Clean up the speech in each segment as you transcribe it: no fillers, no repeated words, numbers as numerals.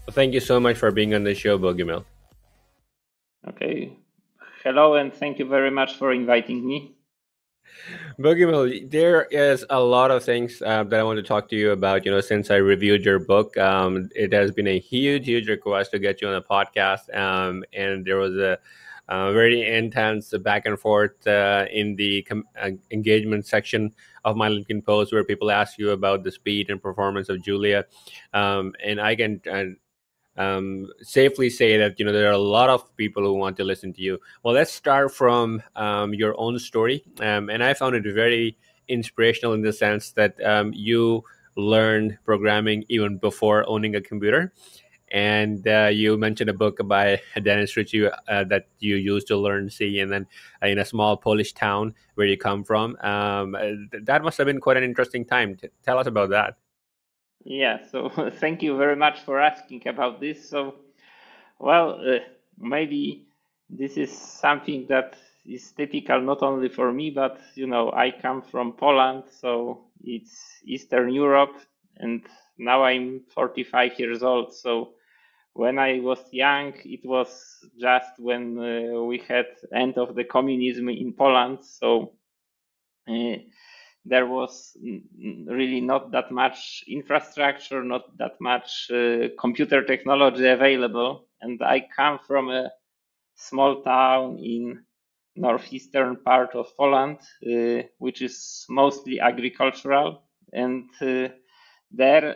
Thank you so much for being on the show, Bogumil. Okay. Hello, and thank you very much for inviting me. Bogumil, there is a lot of things that I want to talk to you about. Since I reviewed your book, it has been a huge request to get you on the podcast, and there was a very intense back and forth in the engagement section of my LinkedIn post, where people ask you about the speed and performance of Julia, and I can safely say that there are a lot of people who want to listen to you. Well, let's start from your own story, and I found it very inspirational in the sense that you learned programming even before owning a computer. And you mentioned a book by Dennis Ritchie that you used to learn C, and then in a small Polish town where you come from. That must have been quite an interesting time. Tell us about that. Yeah, so thank you very much for asking about this. So, well, maybe this is something that is typical not only for me, but I come from Poland, so it's Eastern Europe, and now I'm 45 years old. So, when I was young, it was just when we had end of the communism in Poland. So there was really not that much infrastructure, not that much computer technology available. And I come from a small town in northeastern part of Poland, which is mostly agricultural. And there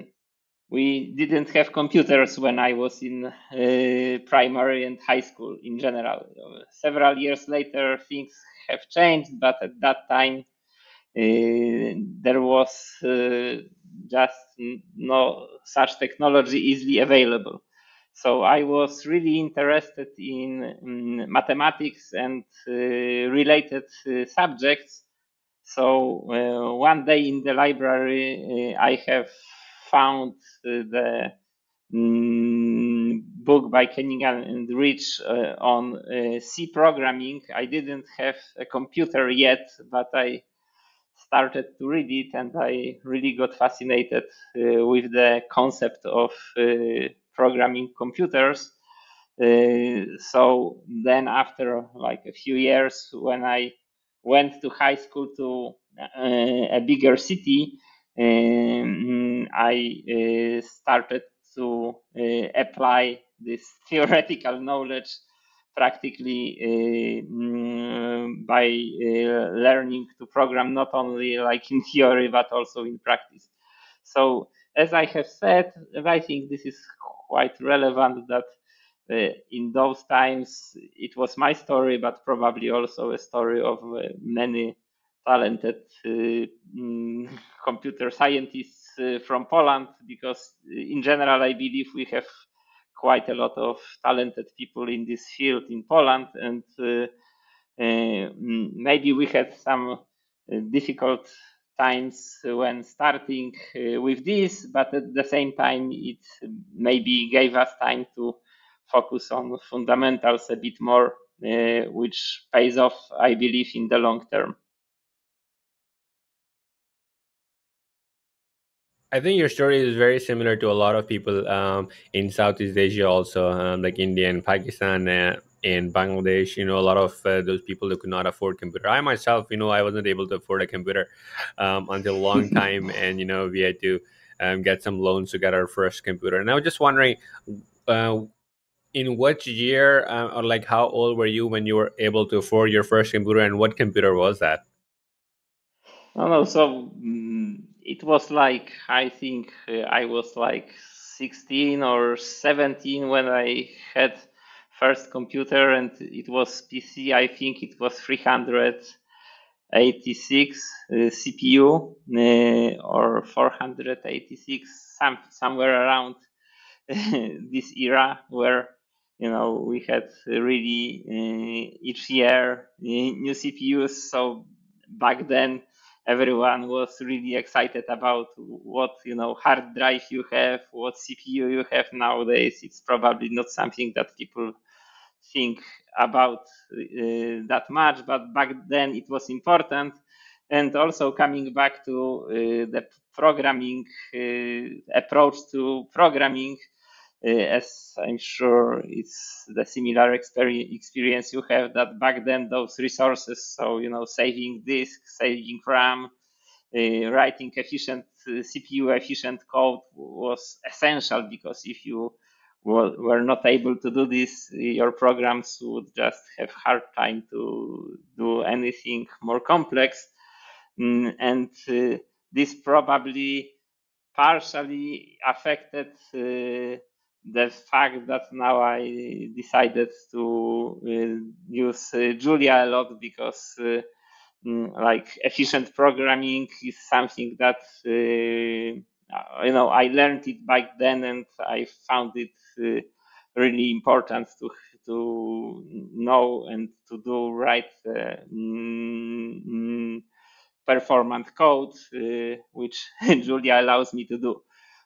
we didn't have computers when I was in primary and high school in general. Several years later, things have changed, but at that time, there was just no such technology easily available. So I was really interested in mathematics and related subjects. So one day in the library, I have found the book by Kenningham and Rich on C programming. I didn't have a computer yet, but I started to read it, and I really got fascinated with the concept of programming computers. So then, after like a few years, when I went to high school to a bigger city, I started to apply this theoretical knowledge practically by learning to program not only like in theory but also in practice. So as I have said, I think this is quite relevant that in those times it was my story, but probably also a story of many talented computer scientists from Poland, because in general I believe we have quite a lot of talented people in this field in Poland, and maybe we had some difficult times when starting with this, but at the same time, it maybe gave us time to focus on fundamentals a bit more, which pays off, I believe, in the long term. I think your story is very similar to a lot of people in Southeast Asia, also like India and Pakistan and Bangladesh. A lot of those people who could not afford computer. I myself, I wasn't able to afford a computer until a long time, and we had to get some loans to get our first computer. And I was just wondering, uh, in what year or like how old were you when you were able to afford your first computer, and what computer was that? No, no. So it was like, I think I was like 16 or 17 when I had first computer, and it was PC. I think it was 386 CPU or 486, somewhere around this era, where we had really each year new CPUs. So back then everyone was really excited about what hard drive you have, what CPU you have. Nowadays it's probably not something that people think about that much, but back then it was important. And also, coming back to the programming approach to programming, as I'm sure it's the similar experience you have, that back then those resources, so saving disk, saving RAM, writing efficient CPU efficient code was essential, because if you were not able to do this, your programs would just have hard time to do anything more complex. And this probably partially affected the fact that now I decided to use Julia a lot, because like efficient programming is something that I learned it back then, and I found it really important to know and to do right performant code, which Julia allows me to do.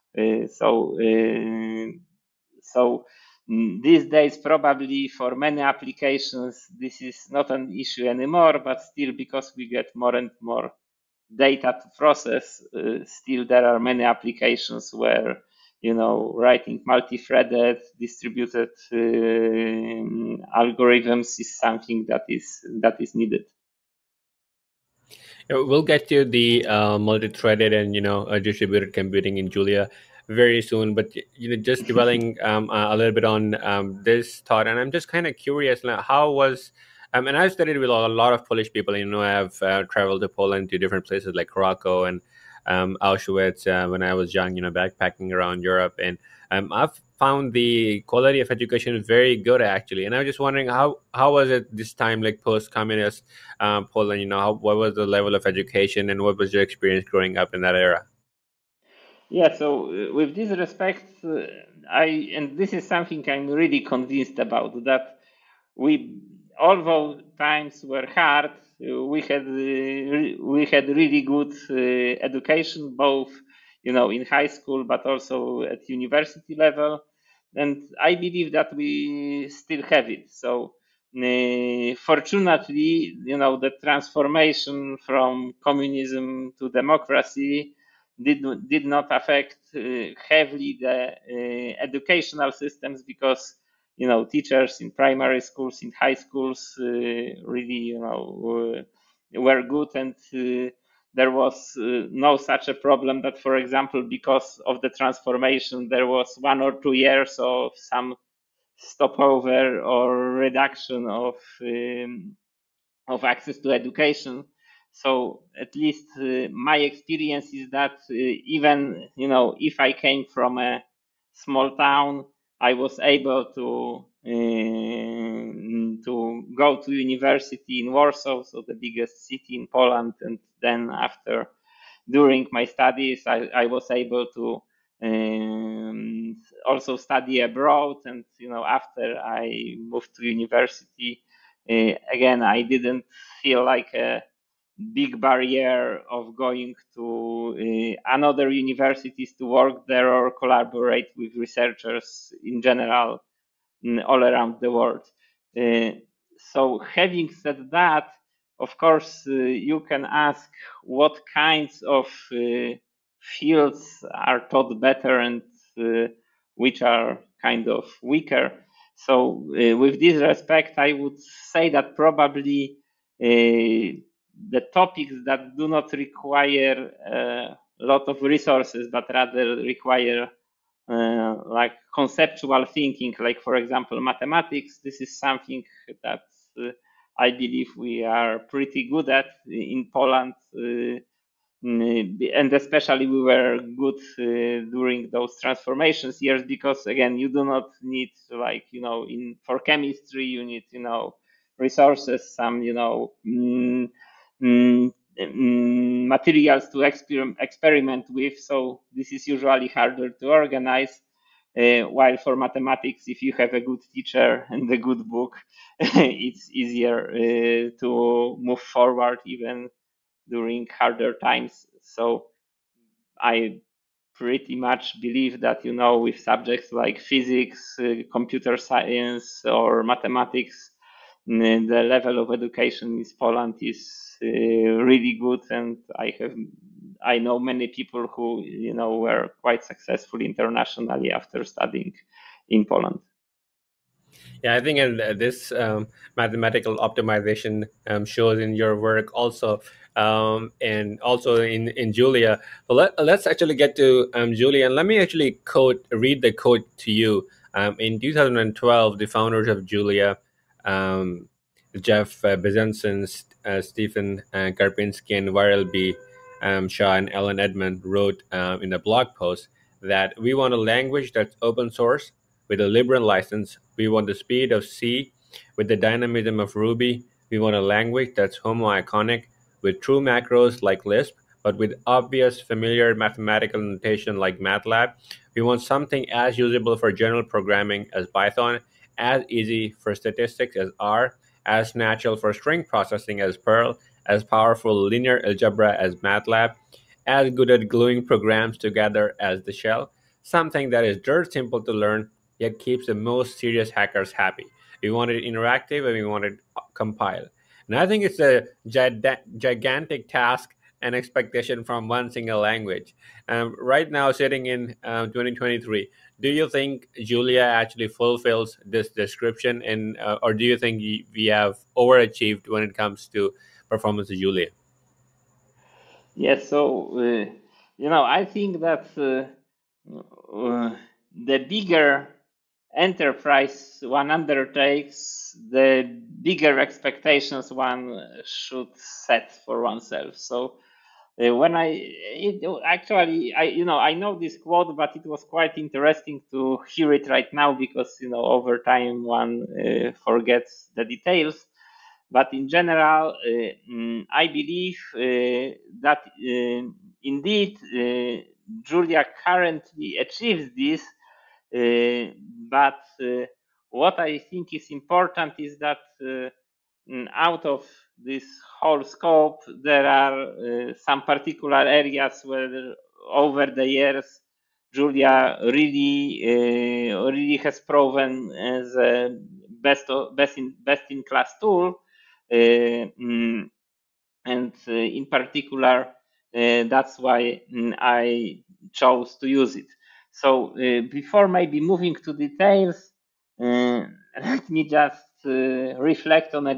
So these days, probably for many applications, this is not an issue anymore, but still, because we get more and more data to process, still there are many applications where writing multi-threaded distributed algorithms is something that is needed. We'll get to the multi-threaded and distributed computing in Julia very soon. But just dwelling a little bit on this thought, and I'm just kind of curious, like, how was and I've studied with a lot of Polish people. I've traveled to Poland to different places like Krakow and Auschwitz when I was young. Backpacking around Europe, and I've found the quality of education very good actually. And I was just wondering how was it this time, like post-communist Poland? What was the level of education, and what was your experience growing up in that era? Yeah, so with this respect, and this is something I'm really convinced about, that we, although times were hard, we had really good education, both in high school but also at university level, and I believe that we still have it. So fortunately, the transformation from communism to democracy did not affect heavily the educational systems, because teachers in primary schools, in high schools, really were good, and there was no such a problem that, for example, because of the transformation, there was 1 or 2 years of some stopover or reduction of access to education. So at least my experience is that even if I came from a small town, I was able to go to university in Warsaw, so the biggest city in Poland, and then during my studies, I was able to also study abroad, and after I moved to university, again, I didn't feel like a big barrier of going to another universities to work there or collaborate with researchers in general all around the world. So having said that, of course, you can ask what kinds of fields are taught better, and which are kind of weaker. So with this respect, I would say that probably the topics that do not require a lot of resources, but rather require like conceptual thinking, like for example mathematics, this is something that I believe we are pretty good at in Poland, and especially we were good during those transformations years, because again, you do not need, like for chemistry you need resources, some materials to experiment with, so this is usually harder to organize. While for mathematics, if you have a good teacher and a good book, it's easier to move forward even during harder times. So I pretty much believe that with subjects like physics, computer science, or mathematics, the level of education in Poland is really good, and I know many people who were quite successful internationally after studying in Poland. Yeah, I think this mathematical optimization shows in your work also, and also in Julia. Well, let's actually get to Julia, and let me actually read the quote to you. In 2012, the founders of Julia, um, Jeff Bezos, Stephen Karpinski, and Viral B. Shaw and Ellen Edmond wrote in a blog post that we want a language that's open source with a liberal license. We want the speed of C with the dynamism of Ruby. We want a language that's homo-iconic with true macros like Lisp, but with obvious familiar mathematical notation like MATLAB. We want something as usable for general programming as Python, as easy for statistics as R, as natural for string processing as Perl, as powerful linear algebra as MATLAB, as good at gluing programs together as the shell, something that is dirt simple to learn yet keeps the most serious hackers happy. We want it interactive and we want it compiled. And I think it's a gigantic task and expectation from one single language. Right now, sitting in 2023, do you think Julia actually fulfills this description, and or do you think we have overachieved when it comes to performance of Julia? Yes, so I think that the bigger enterprise one undertakes, the bigger expectations one should set for oneself. So I know this quote, but it was quite interesting to hear it right now because over time one forgets the details. But in general, I believe that indeed Julia currently achieves this. But what I think is important is that out of this whole scope, there are some particular areas where over the years Julia really has proven as a best in class tool, and in particular, that's why I chose to use it. So before maybe moving to details, let me just reflect on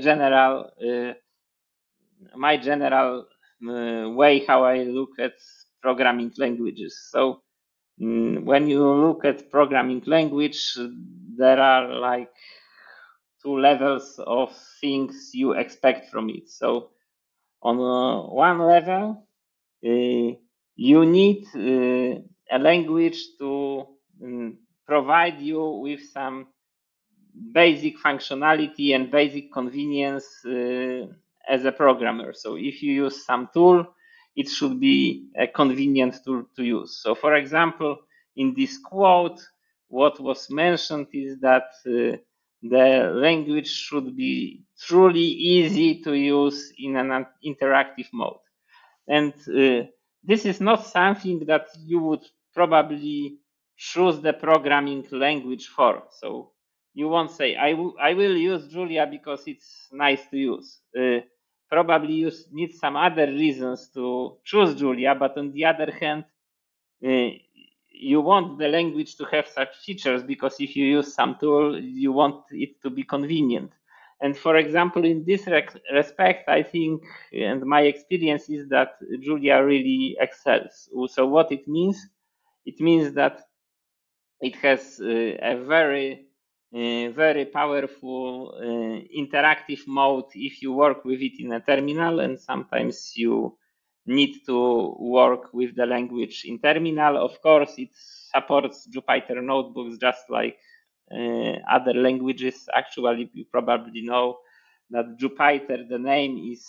my general way how I look at programming languages. So when you look at programming language, there are like two levels of things you expect from it. So on one level, you need a language to provide you with some basic functionality and basic convenience as a programmer. So if you use some tool, it should be a convenient tool to use. So for example, in this quote, what was mentioned is that the language should be truly easy to use in an interactive mode. And this is not something that you would probably choose the programming language for. So you won't say, I will use Julia because it's nice to use. Probably you need some other reasons to choose Julia, but on the other hand, you want the language to have such features because if you use some tool, you want it to be convenient. And for example, in this respect, I think, and my experience is that Julia really excels. So what it means? It means that it has a very powerful interactive mode if you work with it in a terminal, and sometimes you need to work with the language in terminal. Of course, it supports Jupyter notebooks just like other languages. Actually, you probably know that Jupyter, the name is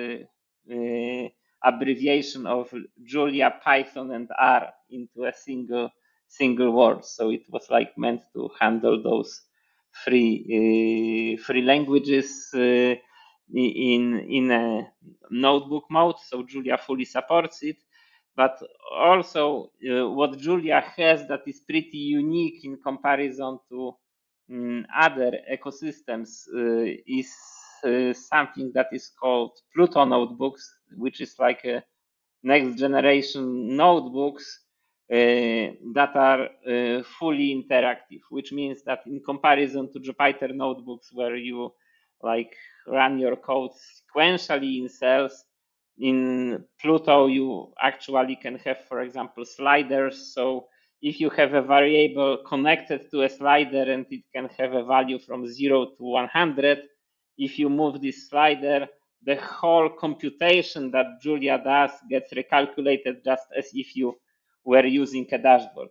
abbreviation of Julia, Python, and R into a single word. So it was like meant to handle those free languages in a notebook mode. So Julia fully supports it. But also, what Julia has that is pretty unique in comparison to other ecosystems is something that is called Pluto notebooks, which is like a next generation notebooks that are fully interactive, which means that in comparison to Jupyter notebooks where you like run your code sequentially in cells, in Pluto you actually can have, for example, sliders. So if you have a variable connected to a slider and it can have a value from 0 to 100, if you move this slider, the whole computation that Julia does gets recalculated just as if you were using a dashboard.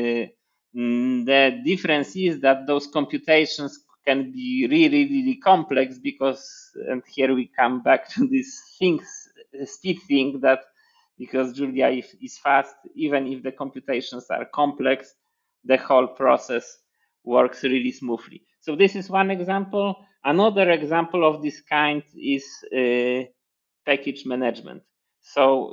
The difference is that those computations can be really, really complex because, and here we come back to this speed thing, that because Julia is fast, even if the computations are complex, the whole process works really smoothly. So this is one example. Another example of this kind is package management. So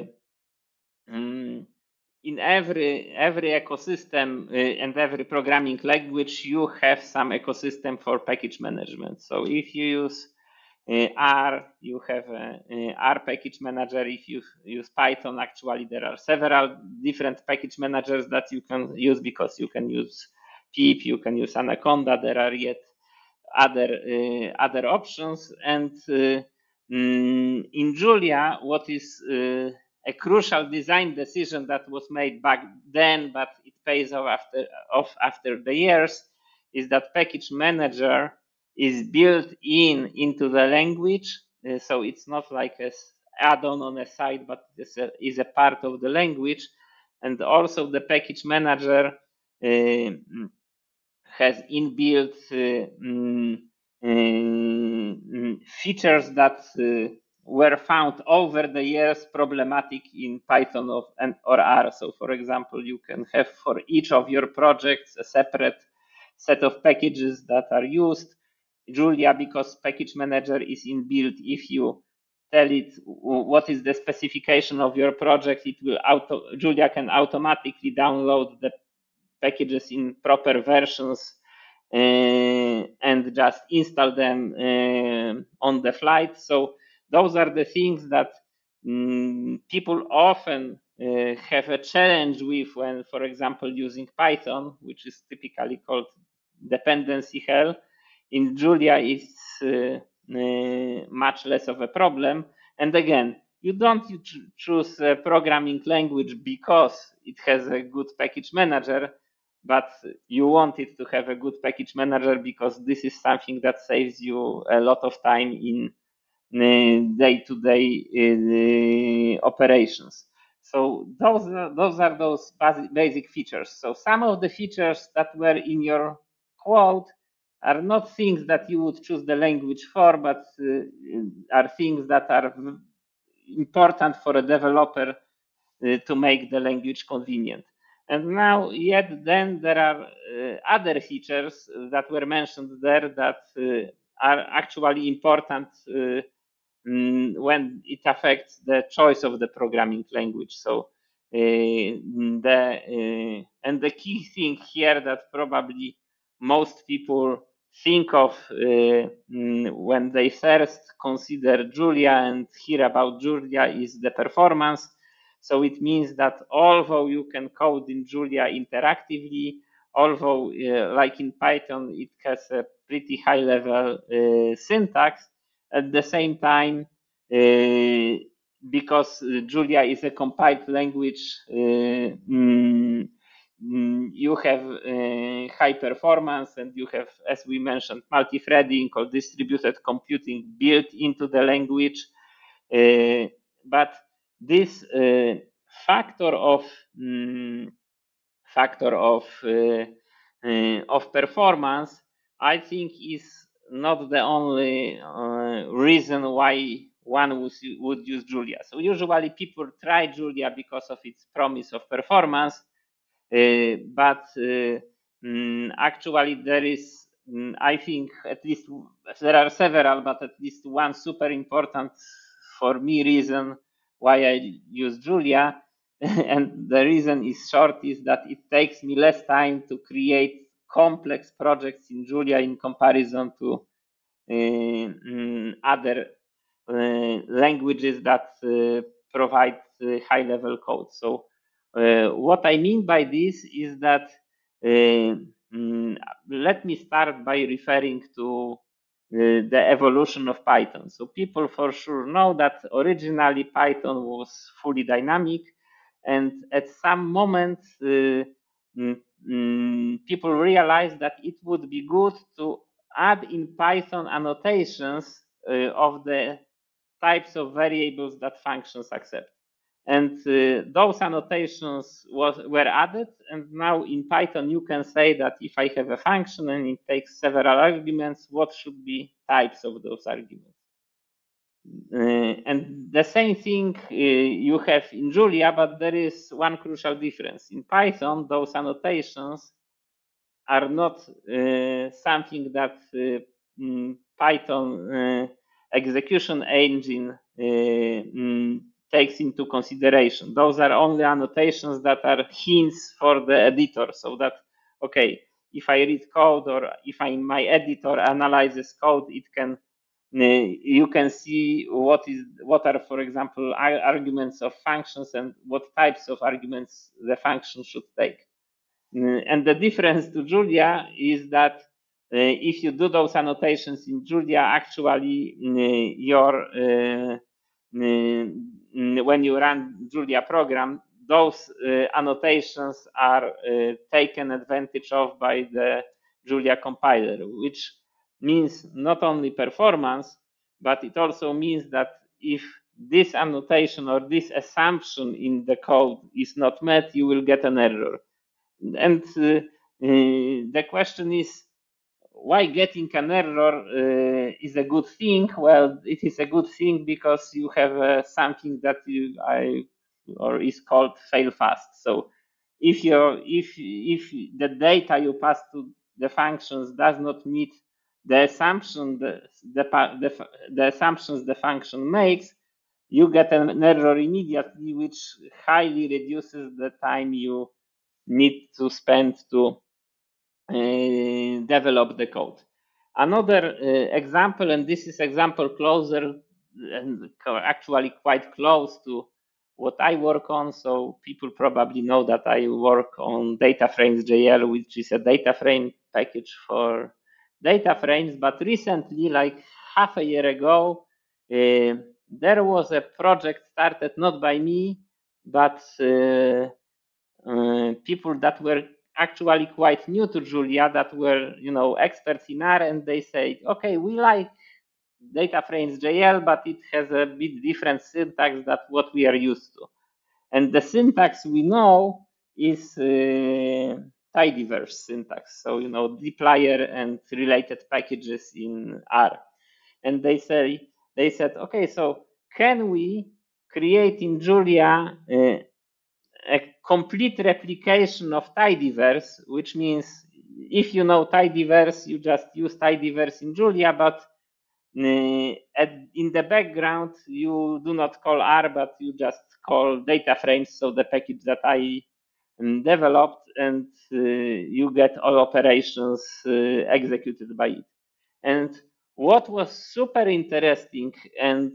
in every ecosystem and every programming language, you have some ecosystem for package management. So if you use R, you have a R package manager. If you use Python, actually there are several different package managers that you can use, because you can use pip, you can use Anaconda. There are yet other options. And in Julia, what is a crucial design decision that was made back then, but it pays off after the years, is that package manager is built into the language. So it's not like an add-on on a side, but this is a part of the language. And also the package manager has inbuilt features that were found over the years problematic in Python or R. So for example, you can have for each of your projects a separate set of packages that are used. Julia, because package manager is inbuilt, if you tell it what is the specification of your project, it will Julia can automatically download the packages in proper versions and just install them on the flight. So those are the things that people often have a challenge with when, for example, using Python, which is typically called dependency hell. In Julia, it's much less of a problem. And again, you don't choose a programming language because it has a good package manager, but you want it to have a good package manager because this is something that saves you a lot of time in day-to-day operations. So those are those basic features. So some of the features that were in your quote are not things that you would choose the language for, but are things that are important for a developer to make the language convenient. And now, yet then there are other features that were mentioned there that are actually important when it affects the choice of the programming language. So and the key thing here that probably most people think of when they first consider Julia and hear about Julia is the performance. So it means that although you can code in Julia interactively, although like in Python, it has a pretty high level syntax, at the same time, because Julia is a compiled language, you have high performance, and you have, as we mentioned, multi-threading or distributed computing built into the language. But this factor of performance, I think, is not the only reason why one would use Julia. So usually people try Julia because of its promise of performance, but actually there is, I think, at least there are several, but at least one super important for me reason why I use Julia. And the reason is short, is that it takes me less time to create complex projects in Julia in comparison to other languages that provide high level code. So What I mean by this is that let me start by referring to the evolution of Python. So people for sure know that originally Python was fully dynamic, and at some moment people realized that it would be good to add in Python annotations of the types of variables that functions accept. And those annotations were added. And now in Python, you can say that if I have a function and it takes several arguments, what should be types of those arguments? And the same thing you have in Julia, but there is one crucial difference. In Python, those annotations are not something that Python execution engine takes into consideration. Those are only annotations that are hints for the editor, so that, okay, if I read code or if my editor analyzes code, it can you can see what are, for example, arguments of functions and what types of arguments the function should take. And the difference to Julia is that if you do those annotations in Julia, actually when you run Julia program, those annotations are taken advantage of by the Julia compiler, which means not only performance, but it also means that if this annotation or this assumption in the code is not met, you will get an error. And the question is, why getting an error is a good thing? Well, it is a good thing because you have something that is called fail fast. So if the data you pass to the functions does not meet the assumption the assumptions the function makes, you get an error immediately, which highly reduces the time you need to spend to develop the code. Another example, and this is example closer and actually quite close to what I work on. So people probably know that I work on DataFrames.jl, which is a data frame package for data frames. But recently, like half a year ago, there was a project started not by me, but people that were actually quite new to Julia, that were experts in R, and they say, okay, we like DataFrames.jl, but it has a bit different syntax than what we are used to. And the syntax we know is tidyverse syntax, so dplyr and related packages in R. And they said, okay, so can we create in Julia a complete replication of tidyverse, which means if you know tidyverse, you just use tidyverse in Julia, but in the background, you do not call R, but you just call data frames, so the package that I developed, and you get all operations executed by it. And what was super interesting and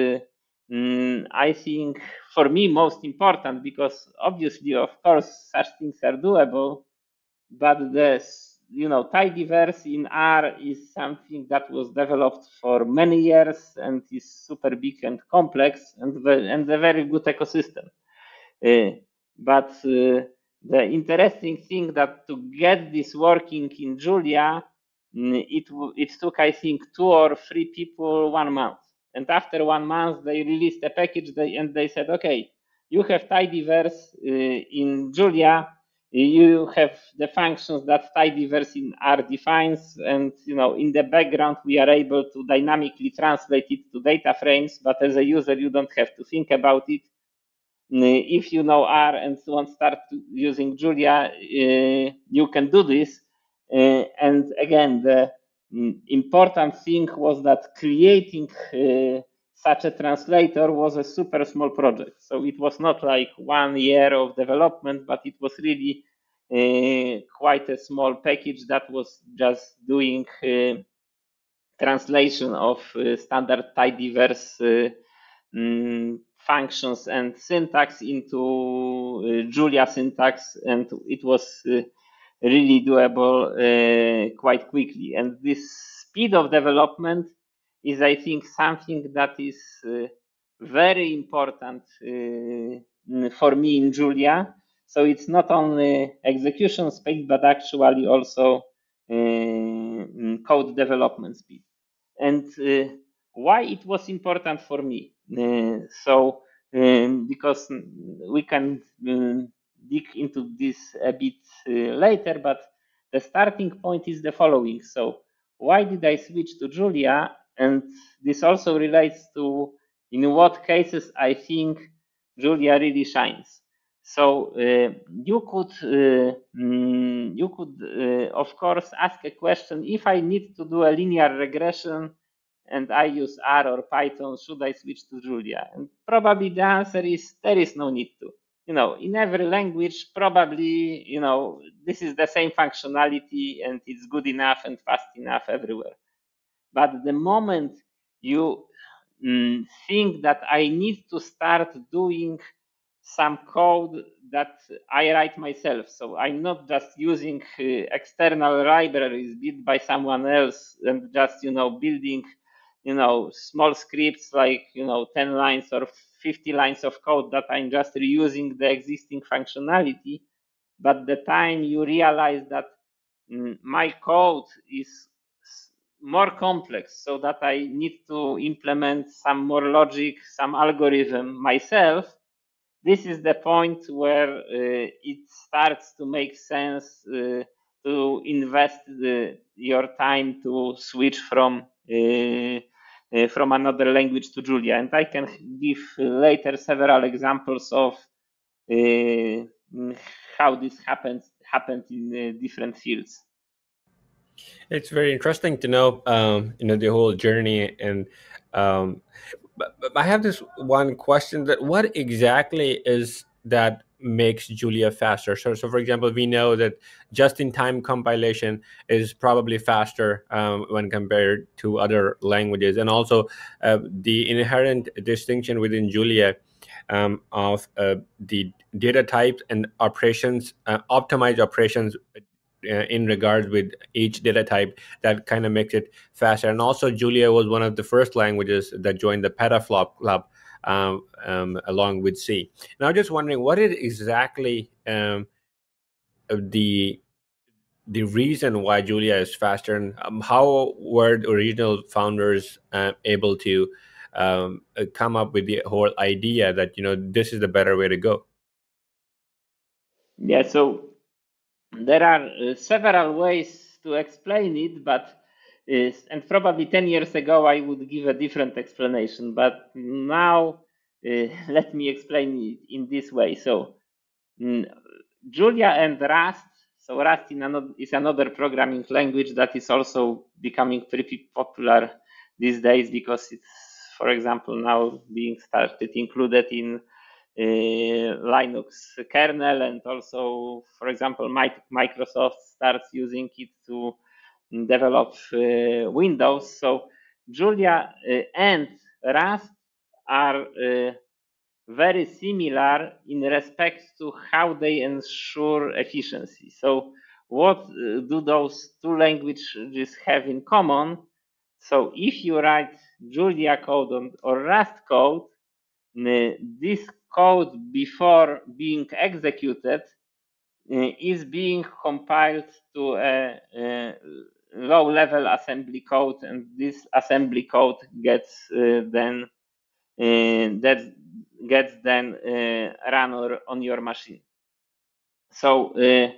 I think for me most important, because obviously, of course, such things are doable, but the tidyverse in R is something that was developed for many years and is super big and complex and a very good ecosystem. But the interesting thing that to get this working in Julia, it took, I think, 2 or 3 people 1 month. And after 1 month, they released a package and they said, okay, you have tidyverse in Julia, you have the functions that tidyverse in R defines, and in the background we are able to dynamically translate it to data frames, but as a user you don't have to think about it. If you know R and want to start using Julia, you can do this. And again, the important thing was that creating such a translator was a super small project. So it was not like 1 year of development, but it was really quite a small package that was just doing translation of standard tidyverse functions and syntax into Julia syntax, and it was really doable quite quickly. And this speed of development is, I think, something that is very important for me in Julia. So it's not only execution speed, but actually also code development speed. And why it was important for me? Because we can dig into this a bit later, but the starting point is the following. So why did I switch to Julia? And this also relates to in what cases I think Julia really shines. So you could of course ask a question: if I need to do a linear regression and I use R or Python, should I switch to Julia? And probably the answer is there is no need to. In every language, probably, this is the same functionality and it's good enough and fast enough everywhere. But the moment you think that I need to start doing some code that I write myself, so I'm not just using external libraries built by someone else and just building small scripts like 10 lines or 50 lines of code that I'm just reusing the existing functionality. But the time you realize that my code is more complex, so that I need to implement some more logic, some algorithm myself, this is the point where it starts to make sense to invest your time to switch from another language to Julia. And I can give later several examples of how this happened in different fields. It's very interesting to know, the whole journey. And but I have this one question: that what exactly is that makes Julia faster? So for example, we know that just-in-time compilation is probably faster when compared to other languages, and also the inherent distinction within Julia of the data types and operations, optimized operations in regards with each data type, that kind of makes it faster. And also, Julia was one of the first languages that joined the petaflop club along with C. And I'm just wondering, what is exactly the reason why Julia is faster, and how were the original founders able to come up with the whole idea that this is the better way to go? Yeah, so there are several ways to explain it, but and probably 10 years ago I would give a different explanation, but now let me explain it in this way. So Julia and Rust. So Rust is another programming language that is also becoming pretty popular these days, because it's, for example, now being started included in Linux kernel, and also, for example, Microsoft starts using it to develop Windows. So Julia and Rust are very similar in respect to how they ensure efficiency. So what do those two languages have in common? So if you write Julia code or Rust code, this code before being executed is being compiled to a low-level assembly code, and this assembly code gets then run on your machine. So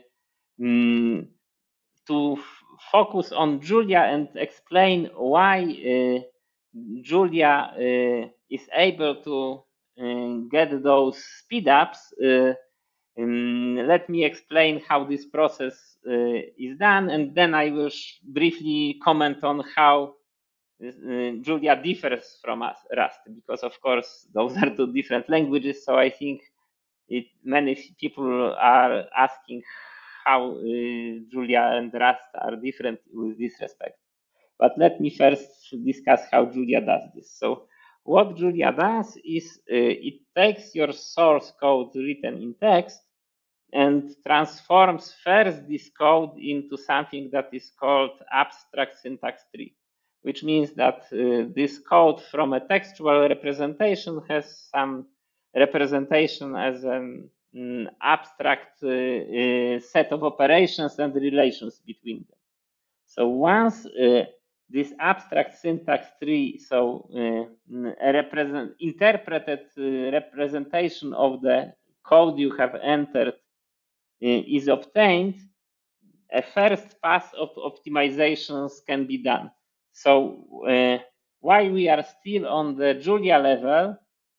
to focus on Julia and explain why Julia is able to get those speedups, let me explain how this process is done, and then I will briefly comment on how Julia differs from Rust, because of course those are two different languages. So I think many people are asking how Julia and Rust are different with this respect. But let me first discuss how Julia does this. So what Julia does is it takes your source code written in text and transforms first this code into something that is called abstract syntax tree, which means that this code from a textual representation has some representation as an abstract set of operations and relations between them. So once this abstract syntax tree, so a interpreted representation of the code you have entered is obtained, a first pass of optimizations can be done. So while we are still on the Julia level,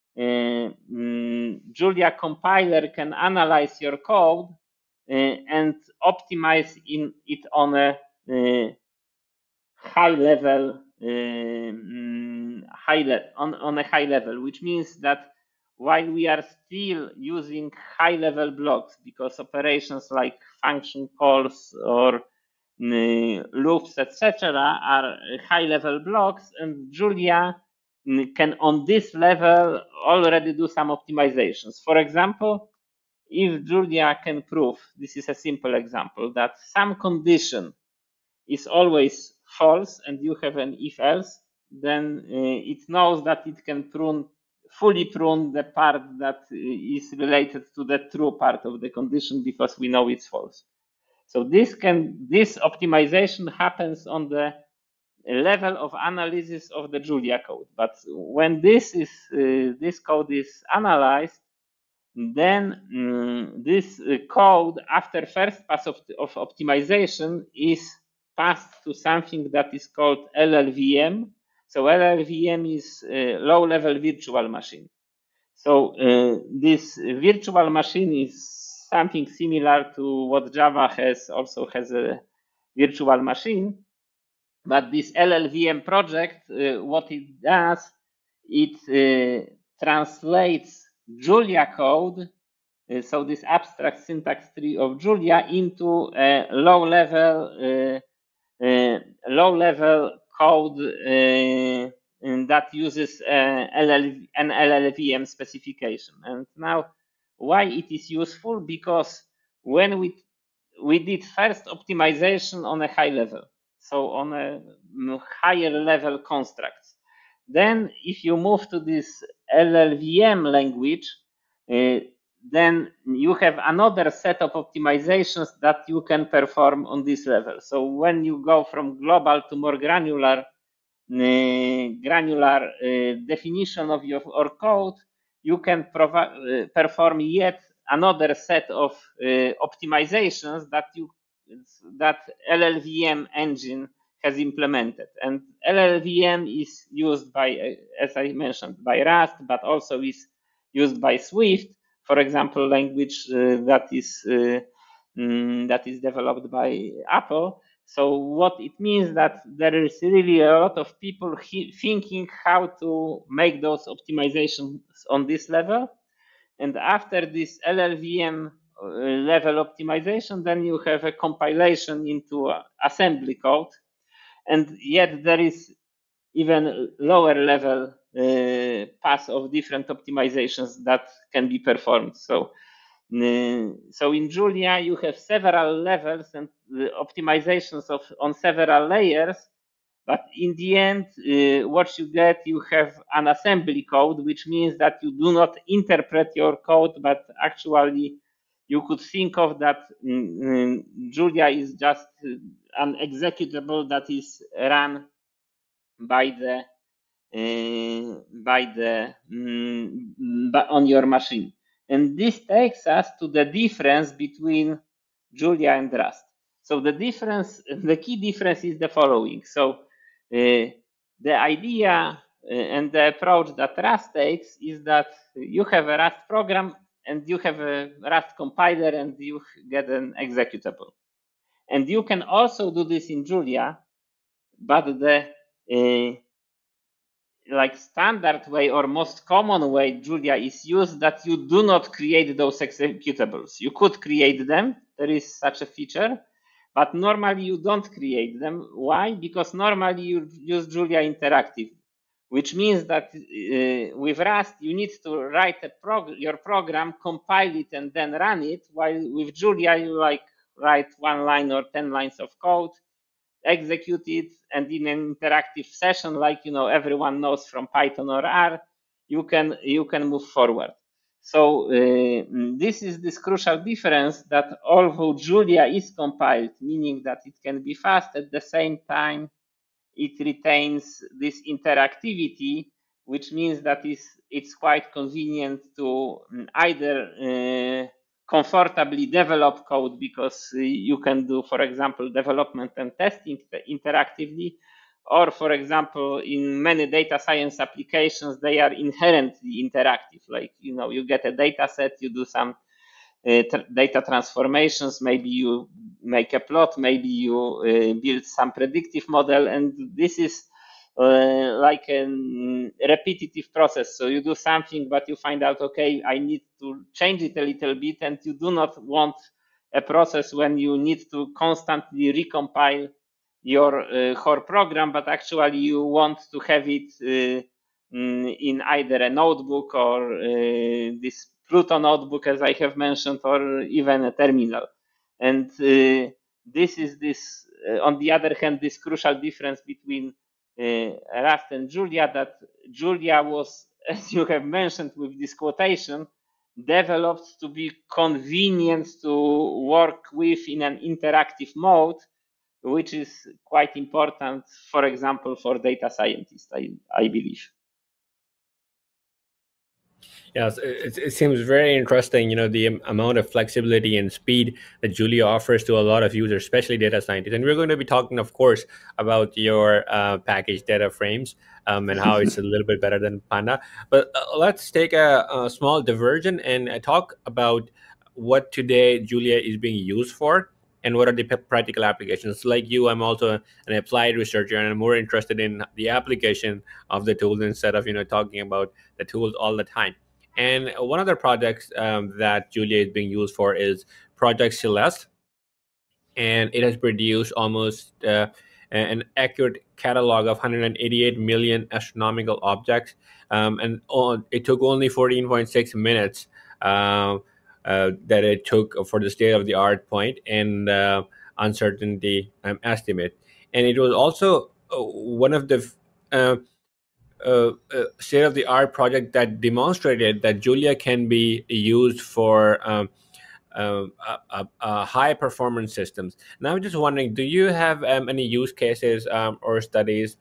Julia compiler can analyze your code and optimize it on a high level, on a high level, which means that while we are still using high level blocks, because operations like function calls or loops, etc., are high level blocks, and Julia can on this level already do some optimizations. For example, if Julia can prove, this is a simple example, that some condition is always false and you have an if else, then it knows that it can fully prune the part that is related to the true part of the condition because we know it's false. So this optimization happens on the level of analysis of the Julia code. But when this code is analyzed, then this code after first pass of optimization is passed to something that is called LLVM. So LLVM is a low-level virtual machine. So this virtual machine is something similar to what Java also has a virtual machine. But this LLVM project, what it does, it translates Julia code, so this abstract syntax tree of Julia, into a low-level code that uses an LLVM specification. And now, why it is useful? Because when we did first optimization on a high level, so on a higher level constructs. Then if you move to this LLVM language, then you have another set of optimizations that you can perform on this level. So when you go from global to more granular definition of your code, you can perform yet another set of optimizations that LLVM engine has implemented. And LLVM is used by, as I mentioned, by Rust, but also is used by Swift, for example, language that is developed by Apple. So what it means that there is really a lot of people thinking how to make those optimizations on this level. And after this LLVM level optimization, then you have a compilation into assembly code. And yet there is even lower level pass of different optimizations that can be performed. So in Julia, you have several levels and optimizations on several layers. But in the end, what you get, you have an assembly code, which means that you do not interpret your code, but actually you could think of that Julia is just an executable that is run on your machine. And this takes us to the difference between Julia and Rust. So the key difference is the following. So the idea and the approach that Rust takes is that you have a Rust program and you have a Rust compiler and you get an executable. And you can also do this in Julia, but the like standard way or most common way Julia is used, that you do not create those executables. You could create them. There is such a feature, but normally you don't create them. Why? Because normally you use Julia interactively. which means that with Rust, you need to write your program, compile it, and then run it, while with Julia, you like write 1 line or 10 lines of code, execute it, and in an interactive session, like everyone knows from Python or R, you can move forward. So this is this crucial difference, that although Julia is compiled, meaning that it can be fast, at the same time it retains this interactivity, which means that it's quite convenient to either comfortably develop code, because you can do, for example, development and testing interactively, or for example, in many data science applications, they are inherently interactive. Like, you get a data set, you do some data transformations, maybe you make a plot, maybe you build some predictive model, and this is like a repetitive process. So you do something, but you find out, okay, I need to change it a little bit, and you do not want a process when you need to constantly recompile your core program, but actually you want to have it in either a notebook or this Pluto notebook, as I have mentioned, or even a terminal. And this is on the other hand, this crucial difference between Rust and Julia, that Julia was, as you have mentioned with this quotation, developed to be convenient to work with in an interactive mode, which is quite important, for example, for data scientists, I believe. Yes, it seems very interesting, the amount of flexibility and speed that Julia offers to a lot of users, especially data scientists. And we're going to be talking, of course, about your package data frames and how it's a little bit better than Panda. But let's take a small diversion and talk about what today Julia is being used for and what are the practical applications. Like you, I'm also an applied researcher, and I'm more interested in the application of the tools instead of, talking about the tools all the time. And one of the projects that Julia is being used for is Project Celeste, and it has produced almost an accurate catalog of 188 million astronomical objects, it took only 14.6 minutes that it took for the state of the art point and uncertainty estimate. And it was also one of the state of the art project that demonstrated that Julia can be used for high performance systems. Now, I'm just wondering, do you have any use cases or studies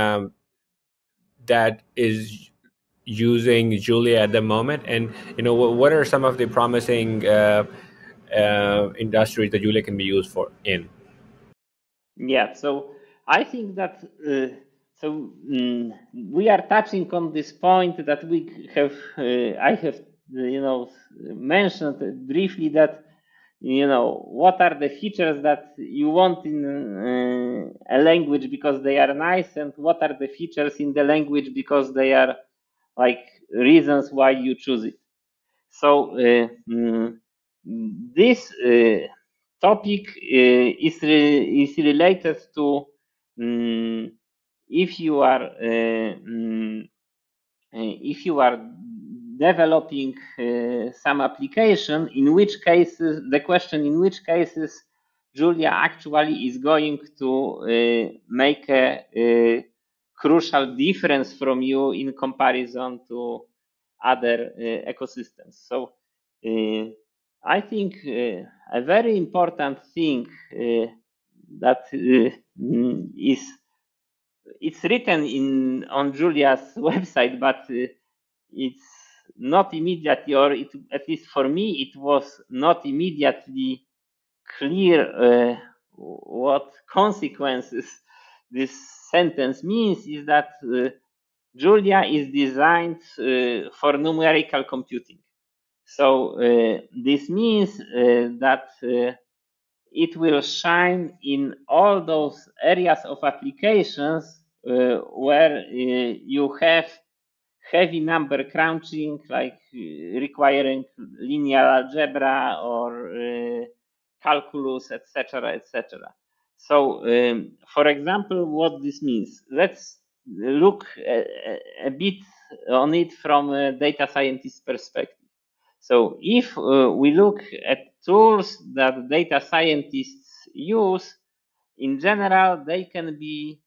that is using Julia at the moment? And what are some of the promising industries that Julia can be used for in? Yeah, so I think that we are touching on this point that we have. I have mentioned briefly that what are the features that you want in a language because they are nice, and what are the features in the language because they are like reasons why you choose it. So this topic is related to if you are developing some application, in which cases Julia actually is going to make a crucial difference from you in comparison to other ecosystems. So I think a very important thing that is it's written on Julia's website, but it's not immediately, or at least for me, it was not immediately clear what consequences this sentence means, is that Julia is designed for numerical computing. So this means that it will shine in all those areas of applications where you have heavy number crunching, like requiring linear algebra or calculus, etc., etc. So, for example, what this means? Let's look a bit on it from a data scientist perspective. So if we look at tools that data scientists use, in general, they can be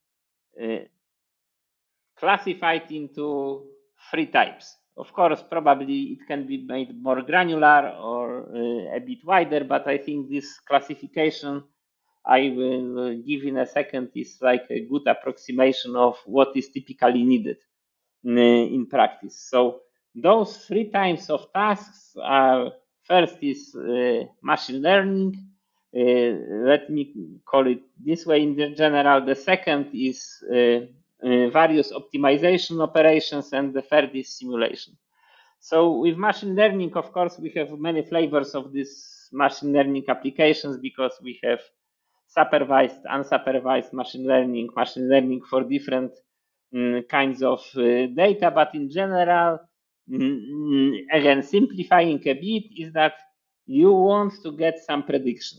classified into three types. Of course, probably it can be made more granular or a bit wider, but I think this classification I will give in a second is like a good approximation of what is typically needed in practice. So those three types of tasks are, first is machine learning. Let me call it this way in general. The second is various optimization operations, and the third is simulation. So with machine learning, of course, we have many flavors of these machine learning applications because we have supervised, unsupervised machine learning for different kinds of data. But in general, again, simplifying a bit is that you want to get some prediction.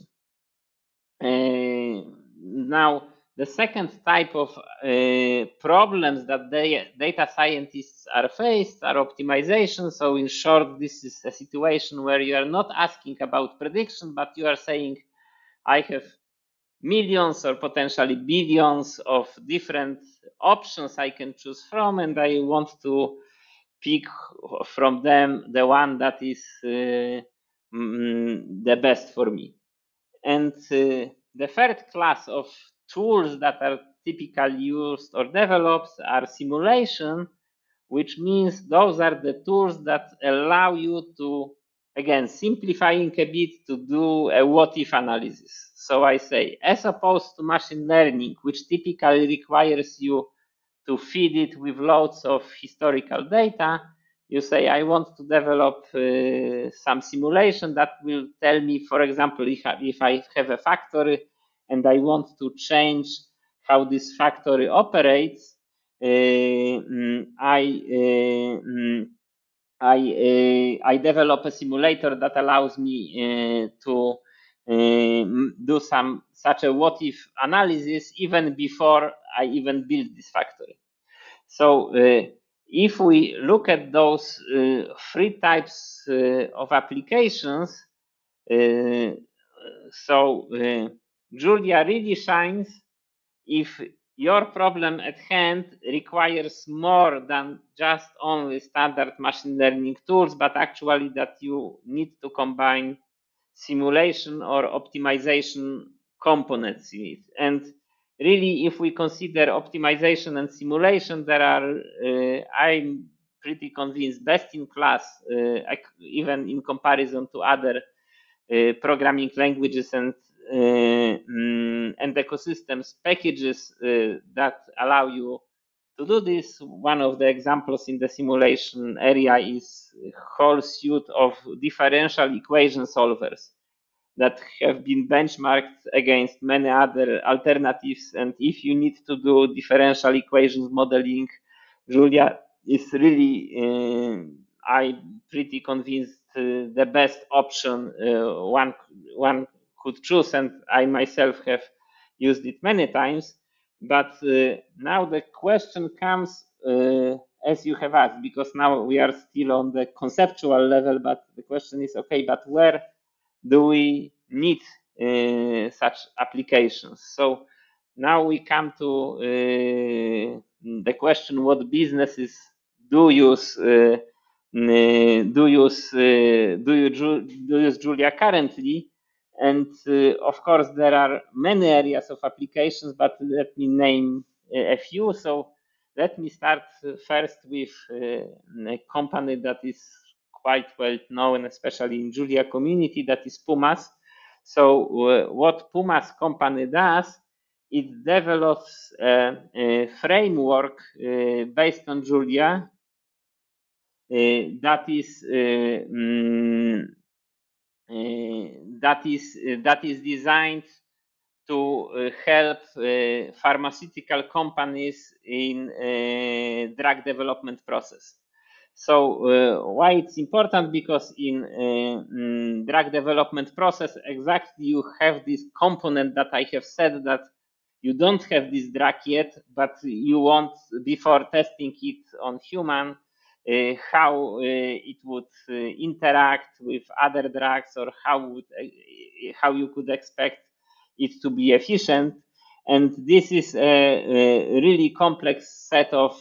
Now, the second type of problems that data scientists are faced are optimization. So in short, this is a situation where you are not asking about prediction, but you are saying, I have millions or potentially billions of different options I can choose from, and I want to pick from them the one that is the best for me. And the third class of tools that are typically used or developed are simulation, which means those are the tools that allow you to, again, simplifying a bit, to do a what if analysis. So I say, as opposed to machine learning, which typically requires you to feed it with loads of historical data, you say, I want to develop some simulation that will tell me, for example, if I have a factory and I want to change how this factory operates, I develop a simulator that allows me to do some such a what if analysis even before I even build this factory. So if we look at those three types of applications, Julia really shines if your problem at hand requires more than just only standard machine learning tools, but actually that you need to combine simulation or optimization components in it. And really, if we consider optimization and simulation, there are, I'm pretty convinced, best in class, even in comparison to other programming languages and ecosystems packages that allow you to do this. One of the examples in the simulation area is a whole suite of differential equation solvers that have been benchmarked against many other alternatives. And if you need to do differential equations modeling, Julia is really, I'm pretty convinced, the best option one could choose. And I myself have used it many times. But now the question comes, as you have asked, because now we are still on the conceptual level, but the question is, okay, but where do we need such applications? So now we come to the question: what businesses do use Julia currently? And of course, there are many areas of applications, but let me name a few. So let me start first with a company that is quite well known, especially in Julia community, that is Pumas. So what Pumas company does, it develops a framework based on Julia that is designed to help pharmaceutical companies in drug development process. So why it's important? Because in drug development process, exactly, you have this component that I have said, that you don't have this drug yet, but you want, before testing it on human, how it would interact with other drugs, or how you could expect it to be efficient. And this is a really complex set of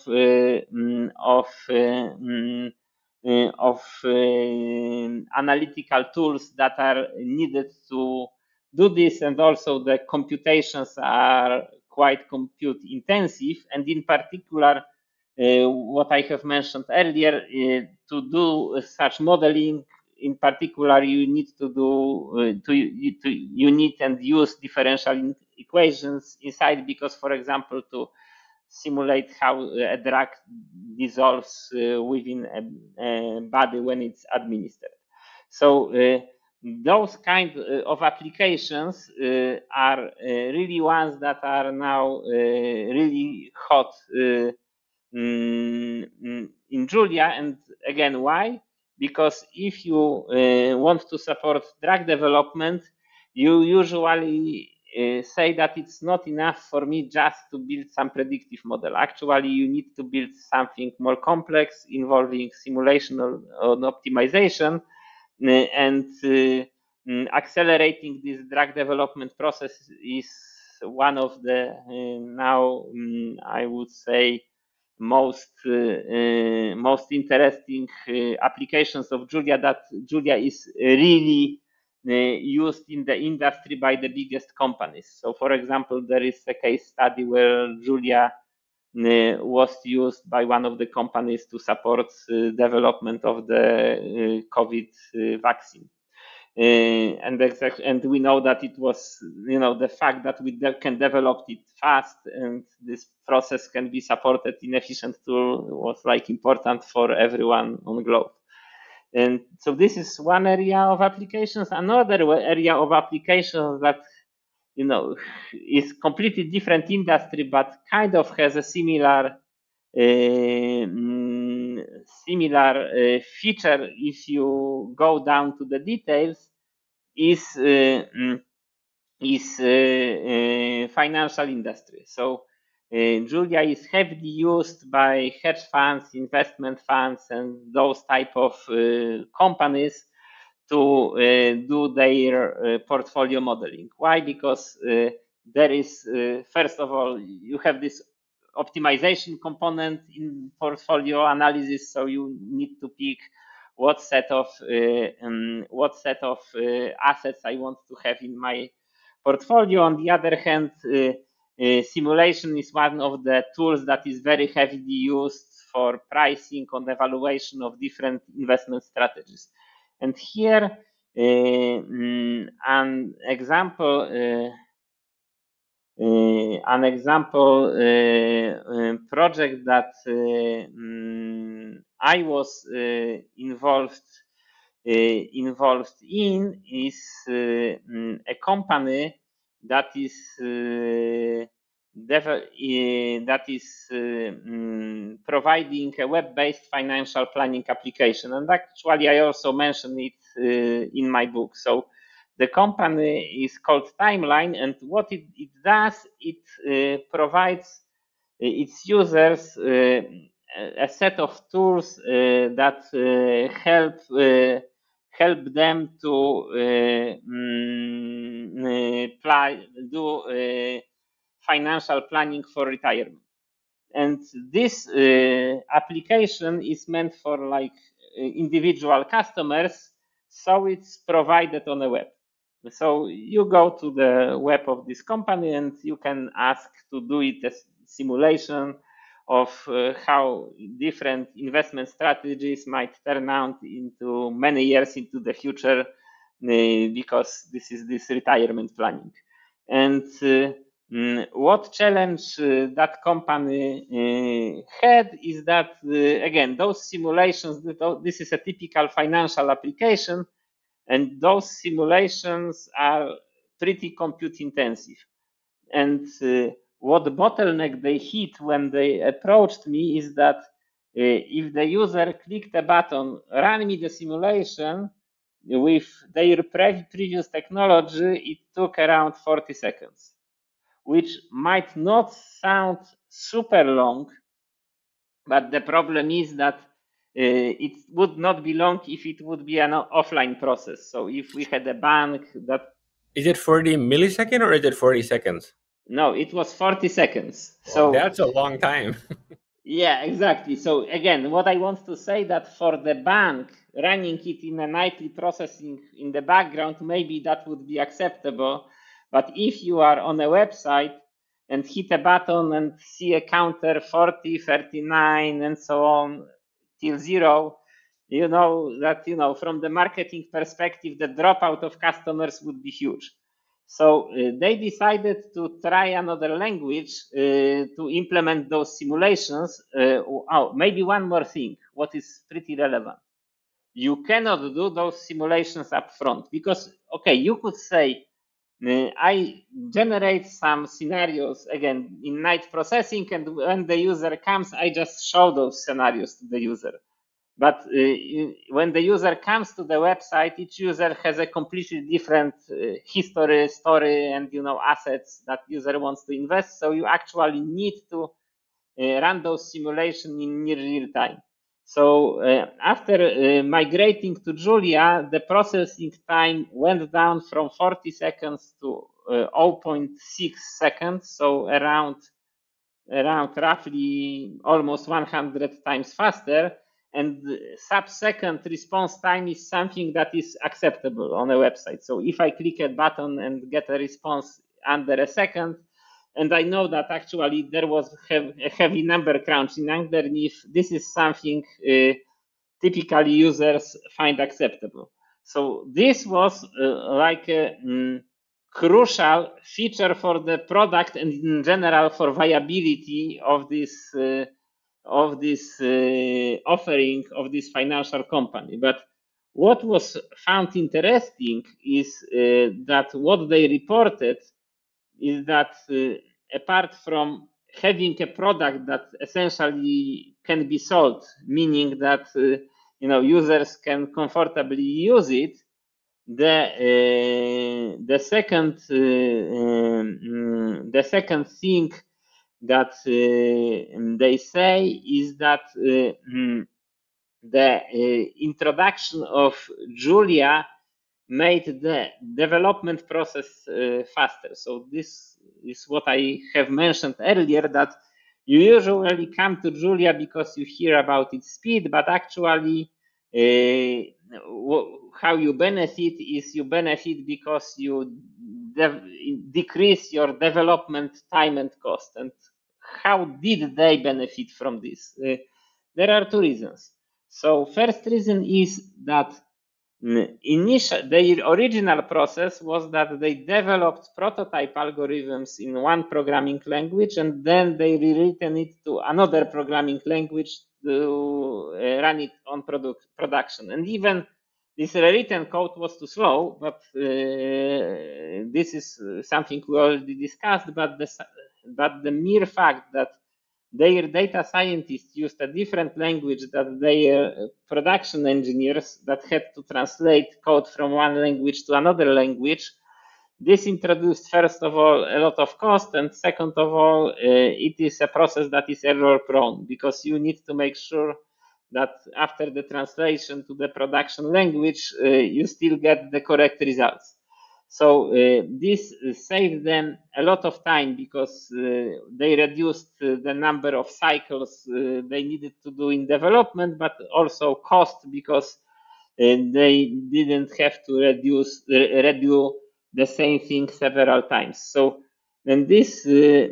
analytical tools that are needed to do this, and also the computations are quite compute intensive. And in particular, what I have mentioned earlier, to do such modeling, in particular, you need to do you need and use differential equations inside, because, for example, to simulate how a drug dissolves within a body when it's administered. So those kind of applications are really ones that are now really hot in Julia. And again, why? Because if you want to support drug development, you usually say that it's not enough for me just to build some predictive model. Actually, you need to build something more complex involving simulation or optimization, and accelerating this drug development process is one of the now I would say most interesting applications of Julia, that Julia is really used in the industry by the biggest companies. So, for example, there is a case study where Julia was used by one of the companies to support development of the COVID vaccine. And we know that it was, the fact that we can develop it fast and this process can be supported in efficient tool was like important for everyone on globe. And so this is one area of applications. Another area of applications that is completely different industry, but kind of has a similar feature if you go down to the details, is financial industry. So Julia is heavily used by hedge funds, investment funds, and those type of companies to do their portfolio modeling. Why? Because there is, first of all, you have this optimization component in portfolio analysis, so you need to pick what set of assets I want to have in my portfolio. On the other hand, simulation is one of the tools that is very heavily used for pricing on evaluation of different investment strategies. And here, an example project that I was involved in is a company that is providing a web-based financial planning application. And actually, I also mentioned it in my book. So the company is called Timeline, and what it does, it provides its users a set of tools that help them to do financial planning for retirement. And this application is meant for like individual customers, so it's provided on the web. So you go to the web of this company and you can ask to do it as simulation of how different investment strategies might turn out into many years into the future, because this is this retirement planning. And what challenge that company had is that, again, those simulations, this is a typical financial application, and those simulations are pretty compute intensive. And what bottleneck they hit when they approached me is that if the user clicked a button, run me the simulation, with their previous technology, it took around 40 seconds. which might not sound super long, but the problem is that it would not be long if it would be an offline process. So if we had a bank that... Is it 40 millisecond or is it 40 seconds? No, it was 40 seconds. Well, So that's a long time. yeah, exactly. So again, what I want to say that for the bank, running it in a nightly processing in the background, maybe that would be acceptable. But if you are on a website and hit a button and see a counter 40, 39, and so on till 0, you know that, from the marketing perspective, the dropout of customers would be huge. So they decided to try another language to implement those simulations. Maybe one more thing, what is pretty relevant. You cannot do those simulations up front because, okay, you could say, I generate some scenarios again in night processing, and when the user comes, I just show those scenarios to the user. But when the user comes to the website, each user has a completely different history, story, and assets that user wants to invest. So you actually need to run those simulations in near real time. So after migrating to Julia, the processing time went down from 40 seconds to 0.6 seconds. So around roughly almost 100 times faster. And sub-second response time is something that is acceptable on a website. So if I click a button and get a response under a second, and I know that actually there was a heavy number crunching underneath, this is something typically users find acceptable. So this was like a crucial feature for the product and in general for viability of this offering of this financial company. But what was found interesting is that what they reported is that apart from having a product that essentially can be sold, meaning that users can comfortably use it, the second thing that they say is that the introduction of Julia made the development process faster. So this is what I have mentioned earlier, that you usually come to Julia because you hear about its speed, but actually how you benefit is you benefit because you decrease your development time and cost. And how did they benefit from this? There are two reasons. So first reason is that their original process was that they developed prototype algorithms in one programming language, and then they rewritten it to another programming language to run it on production. And even this rewritten code was too slow, but this is something we already discussed. But the mere fact that their data scientists used a different language than their production engineers that had to translate code from one language to another language. This introduced, first of all, a lot of cost, and second of all, it is a process that is error prone because you need to make sure that after the translation to the production language, you still get the correct results. So this saved them a lot of time because they reduced the number of cycles they needed to do in development, but also cost because they didn't have to redo the same thing several times. So, and this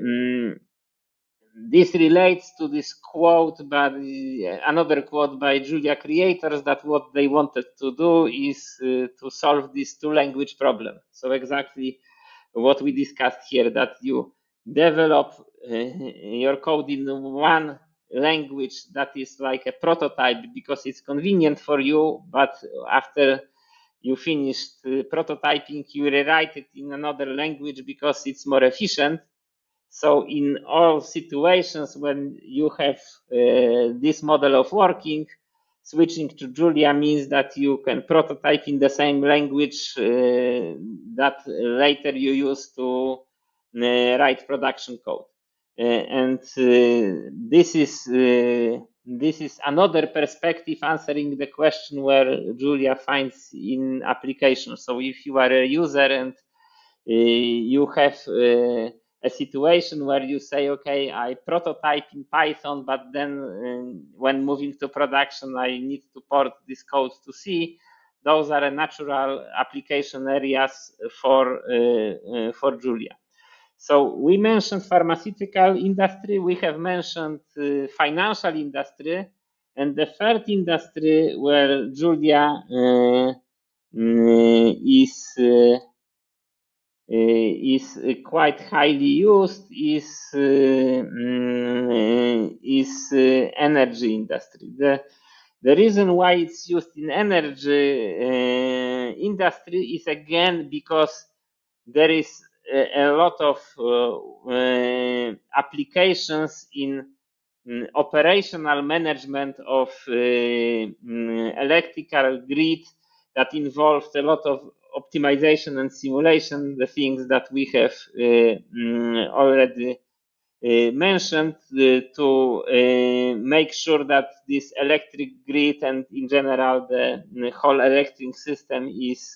relates to this quote by another quote by Julia creators, that what they wanted to do is to solve this two language problem. So exactly what we discussed here, that you develop your code in one language that is like a prototype because it's convenient for you, but after you finished prototyping, you rewrite it in another language because it's more efficient. So in all situations when you have this model of working, switching to Julia means that you can prototype in the same language that later you use to write production code. And this is another perspective answering the question where Julia finds in application. So if you are a user and you have a situation where you say, okay, I prototype in Python, but then when moving to production, I need to port this code to C. Those are natural application areas for Julia. So we mentioned pharmaceutical industry, we have mentioned financial industry, and the third industry where Julia is quite highly used is energy industry. The reason why it's used in energy industry is again because there is a lot of applications in operational management of electrical grid that involves a lot of optimization and simulation, the things that we have already mentioned to make sure that this electric grid and in general the whole electric system is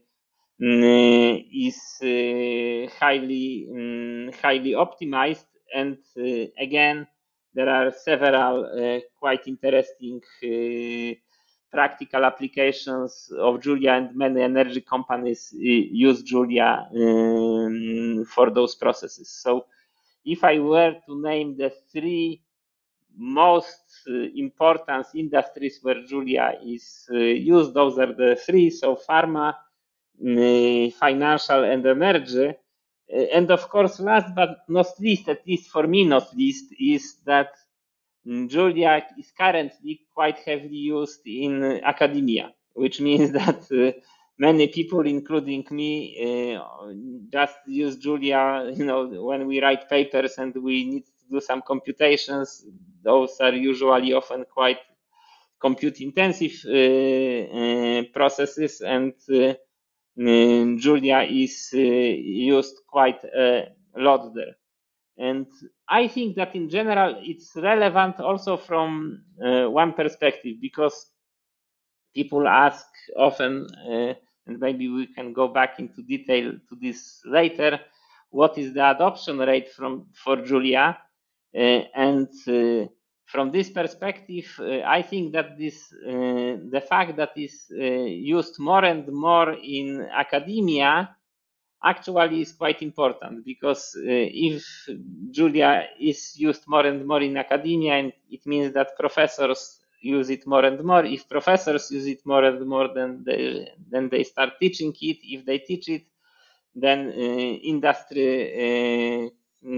highly optimized. And again, there are several quite interesting practical applications of Julia, and many energy companies use Julia for those processes. So if I were to name the three most important industries where Julia is used, those are the three. So pharma, financial, and energy. And of course, last but not least, at least for me not least, is that Julia is currently quite heavily used in academia, which means that many people, including me, just use Julia, when we write papers and we need to do some computations. Those are usually often quite compute intensive processes, and Julia is used quite a lot there. And I think that in general, it's relevant also from one perspective, because people ask often, and maybe we can go back into detail to this later, what is the adoption rate for Julia? And from this perspective, I think that the fact that is used more and more in academia actually is quite important, because if Julia is used more and more in academia, and it means that professors use it more and more. If professors use it more and more, then they start teaching it. If they teach it, then industry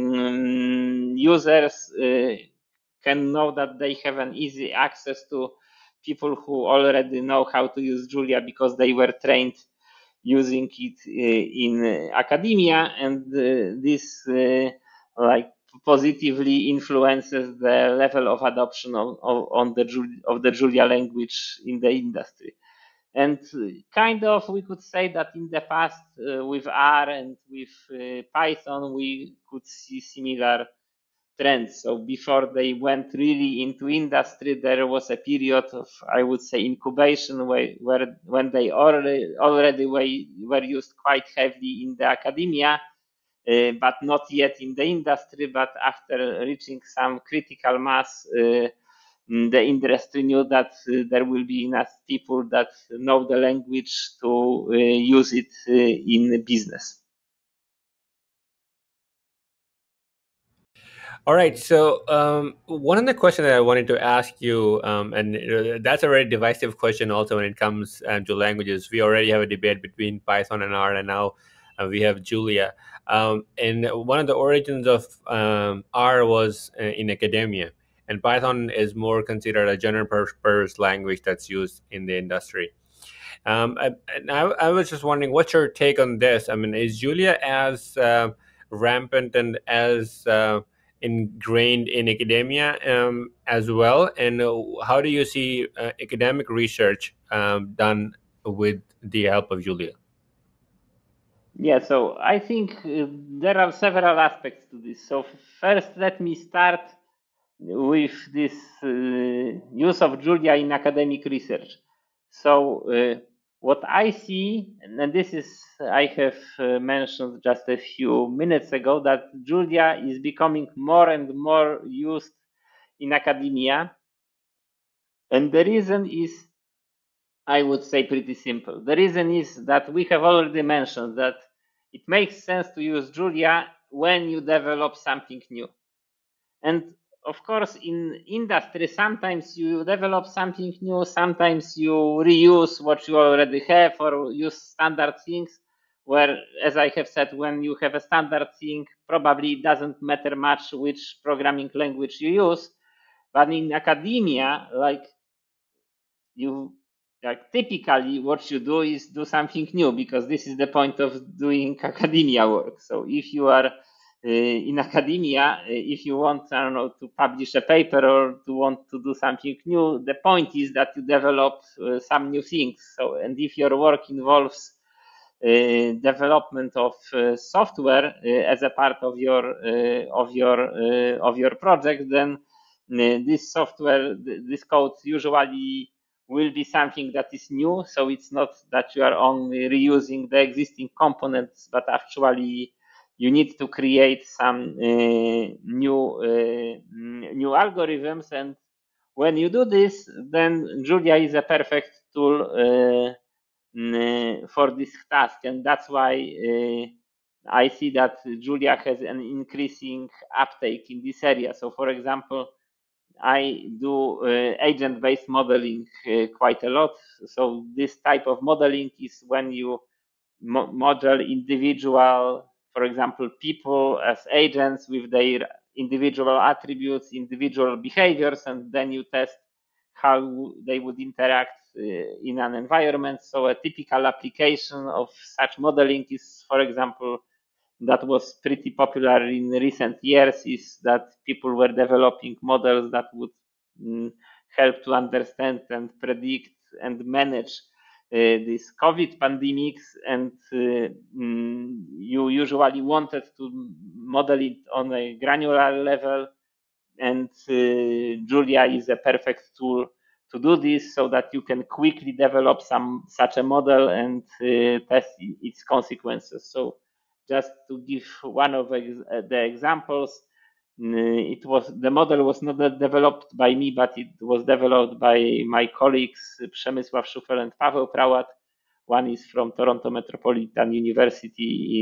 users can know that they have an easy access to people who already know how to use Julia because they were trained using it in academia, and this like positively influences the level of adoption of the Julia language in the industry. And kind of we could say that in the past with R and with Python we could see similar trends. So before they went really into industry, there was a period of, I would say, incubation when they already were used quite heavily in the academia, but not yet in the industry. But after reaching some critical mass, the industry knew that there will be enough people that know the language to use it in business. All right. So, one of the questions that I wanted to ask you, and that's a very divisive question also when it comes to languages. We already have a debate between Python and R, and now we have Julia. And one of the origins of R was in academia, and Python is more considered a general purpose language that's used in the industry. And I was just wondering, what's your take on this? I mean, is Julia as rampant and as ingrained in academia as well? And how do you see academic research done with the help of Julia? Yeah, so I think there are several aspects to this. So first, let me start with this use of Julia in academic research. So what I see, and this is I have mentioned just a few minutes ago, that Julia is becoming more and more used in academia, and the reason is, I would say, pretty simple. The reason is that we have already mentioned that it makes sense to use Julia when you develop something new. And of course, in industry, sometimes you develop something new, sometimes you reuse what you already have or use standard things. Where, as I have said, when you have a standard thing, probably it doesn't matter much which programming language you use. But in academia, you typically what you do is do something new, because this is the point of doing academia work. So if you are in academia, if you want, I don't know, to publish a paper or to want to do something new, the point is that you develop some new things. So, and if your work involves development of software as a part of your project, then this software, this code usually will be something that is new. So it's not that you are only reusing the existing components, but actually you need to create some new algorithms. And when you do this, then Julia is a perfect tool for this task, and that's why I see that Julia has an increasing uptake in this area. So, for example, I do agent-based modeling quite a lot. So this type of modeling is when you model individual, for example, people as agents with their individual attributes, individual behaviors, and then you test how they would interact in an environment. So a typical application of such modeling is, for example, that was pretty popular in recent years, is that people were developing models that would help to understand and predict and manage these COVID pandemics. And you usually wanted to model it on a granular level, and Julia is a perfect tool to do this, so that you can quickly develop such a model and test its consequences. So just to give one of the examples, the model was not developed by me, but it was developed by my colleagues Przemysław Szufel and Paweł Prałat. One is from Toronto Metropolitan University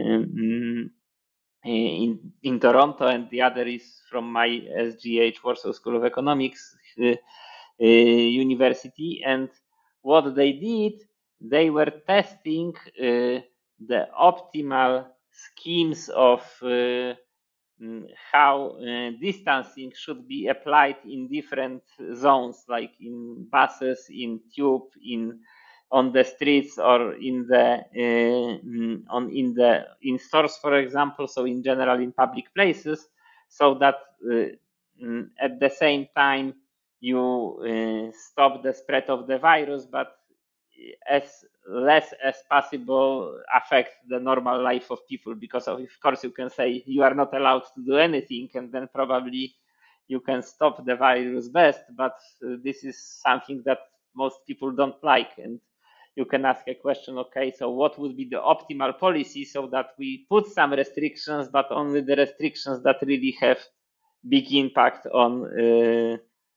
in Toronto, and the other is from my SGH, Warsaw School of Economics University. And what they did, they were testing the optimal schemes of how distancing should be applied in different zones, like in buses, in tube, on the streets, or in stores, for example. So in general, in public places, so that at the same time you stop the spread of the virus, but as less as possible affect the normal life of people. Because of course you can say you are not allowed to do anything, and then probably you can stop the virus best, but this is something that most people don't like. And you can ask a question, okay, so what would be the optimal policy, so that we put some restrictions, but only the restrictions that really have big impact on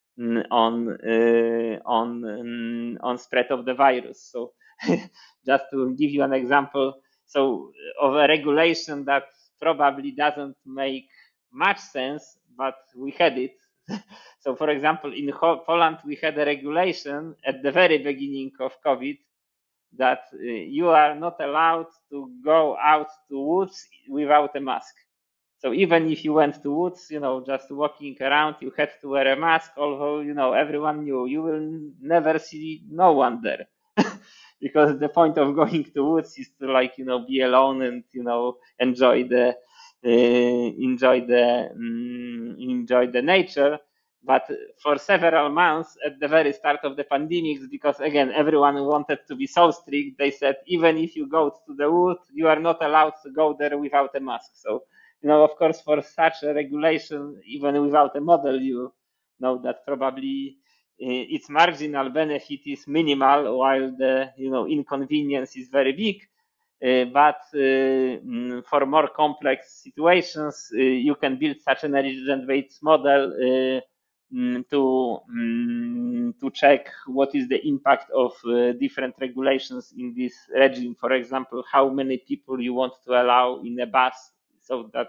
spread of the virus. So just to give you an example, so of a regulation that probably doesn't make much sense, but we had it. So for example, in Poland, we had a regulation at the very beginning of COVID that you are not allowed to go out to woods without a mask. So even if you went to woods, just walking around, you had to wear a mask, although, everyone knew you will never see no one there. Because the point of going to woods is to be alone and, enjoy the nature. but for several months at the very start of the pandemics, because again, everyone wanted to be so strict, they said, even if you go to the wood, you are not allowed to go there without a mask. So, of course, for such a regulation, even without a model, you know that probably its marginal benefit is minimal, while the inconvenience is very big. But for more complex situations, you can build such an agent-based model to check what is the impact of different regulations in this regime. For example, how many people you want to allow in a bus so that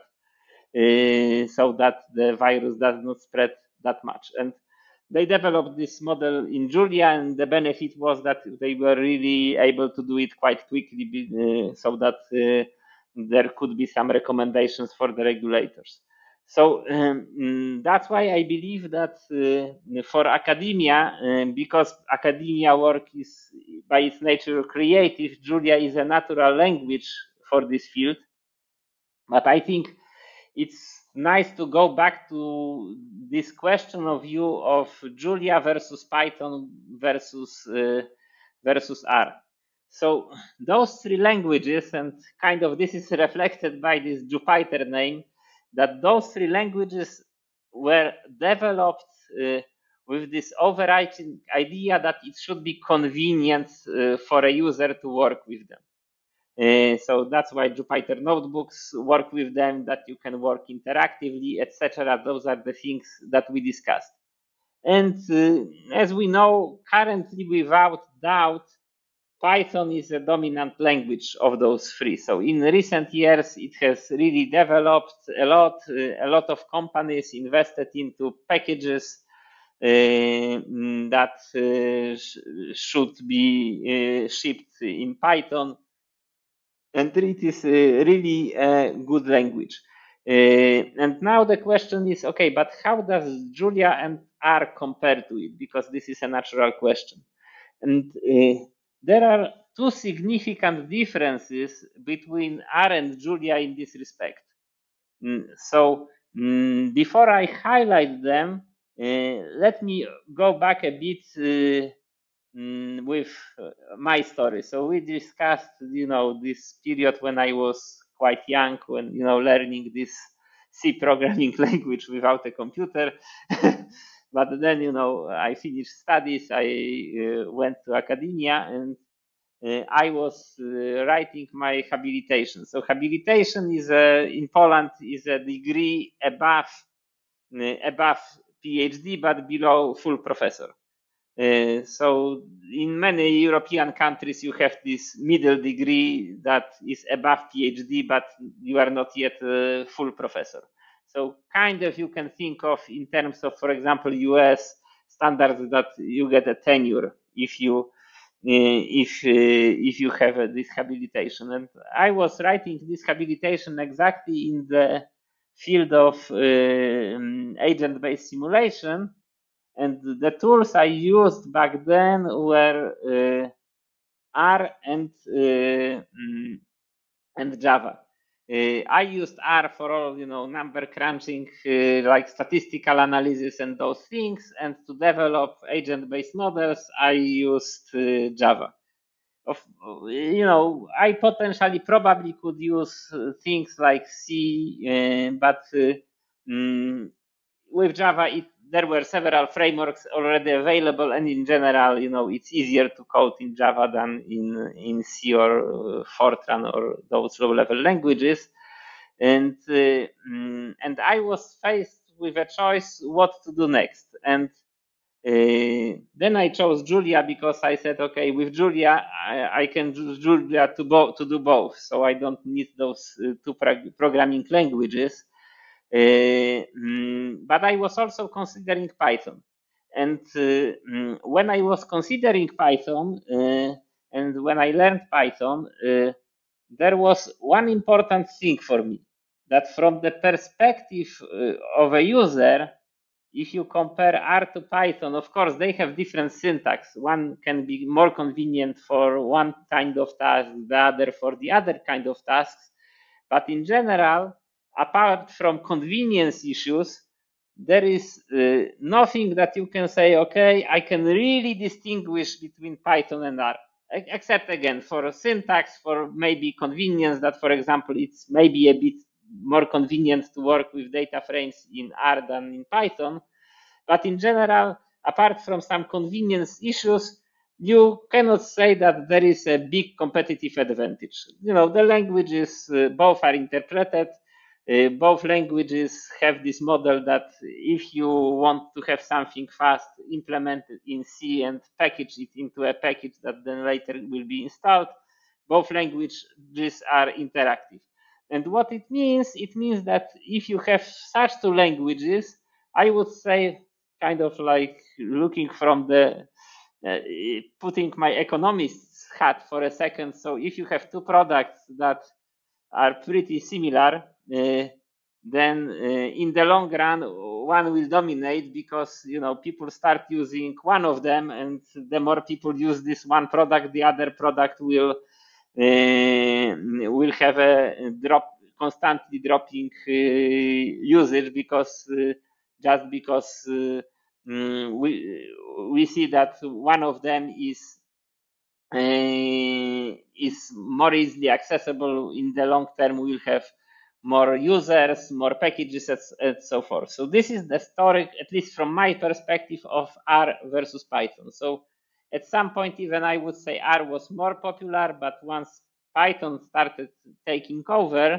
the virus does not spread that much. And they developed this model in Julia, and the benefit was that they were really able to do it quite quickly, so that there could be some recommendations for the regulators. So that's why I believe that for academia, because academia work is by its nature creative, Julia is a natural language for this field. But I think it's nice to go back to this question of view of Julia versus Python versus R. So those three languages, and kind of this is reflected by this Jupyter name, that those three languages were developed with this overarching idea that it should be convenient for a user to work with them. So that's why Jupyter notebooks work with them, that you can work interactively, etc. Those are the things that we discussed. And as we know, currently, without doubt, Python is a dominant language of those three. So in recent years, it has really developed a lot. A lot of companies invested into packages that should be shipped in Python. And it is really a good language. And now the question is, okay, but how does Julia and R compare to it? Because this is a natural question. And there are two significant differences between R and Julia in this respect. So before I highlight them, let me go back a bit with my story. So we discussed, this period when I was quite young, when, learning this C programming language without a computer. But then, I finished studies, I went to academia, and I was writing my habilitation. So habilitation is in Poland is a degree above PhD, but below full professor. So in many European countries, you have this middle degree that is above PhD, but you are not yet a full professor. So kind of you can think of in terms of, for example, US standards, that you get a tenure if you have this habilitation. And I was writing this habilitation exactly in the field of agent-based simulation. And the tools I used back then were R and Java. I used R for all, number crunching, like statistical analysis and those things. And to develop agent-based models, I used Java. I potentially probably could use things like C, but with Java, there were several frameworks already available, and in general, it's easier to code in Java than in C or Fortran or those low-level languages. And I was faced with a choice what to do next. And then I chose Julia because I said, okay, with Julia, I can use Julia to do both. So I don't need those two programming languages. But I was also considering Python. And when I was considering Python and when I learned Python, there was one important thing for me, that from the perspective of a user, if you compare R to Python, of course, they have different syntax. One can be more convenient for one kind of task, the other for the other kind of tasks. But in general, apart from convenience issues, there is nothing that you can say, okay, I can really distinguish between Python and R, except again for syntax, for maybe convenience, that for example, it's maybe a bit more convenient to work with data frames in R than in Python. But in general, apart from some convenience issues, you cannot say that there is a big competitive advantage. The languages both are interpreted. Both languages have this model that if you want to have something fast, implement it in C and package it into a package that then later will be installed. Both languages are interactive. And what it means that if you have such two languages, I would say, kind of like looking from the putting my economist's hat for a second. So if you have two products that are pretty similar, then in the long run, one will dominate because people start using one of them, and the more people use this one product, the other product will have a constantly dropping usage just because we see that one of them is more easily accessible. In the long term, we'll have more users, more packages, and so forth. So this is the story, at least from my perspective, of R versus Python. So at some point, even I would say R was more popular, but once Python started taking over,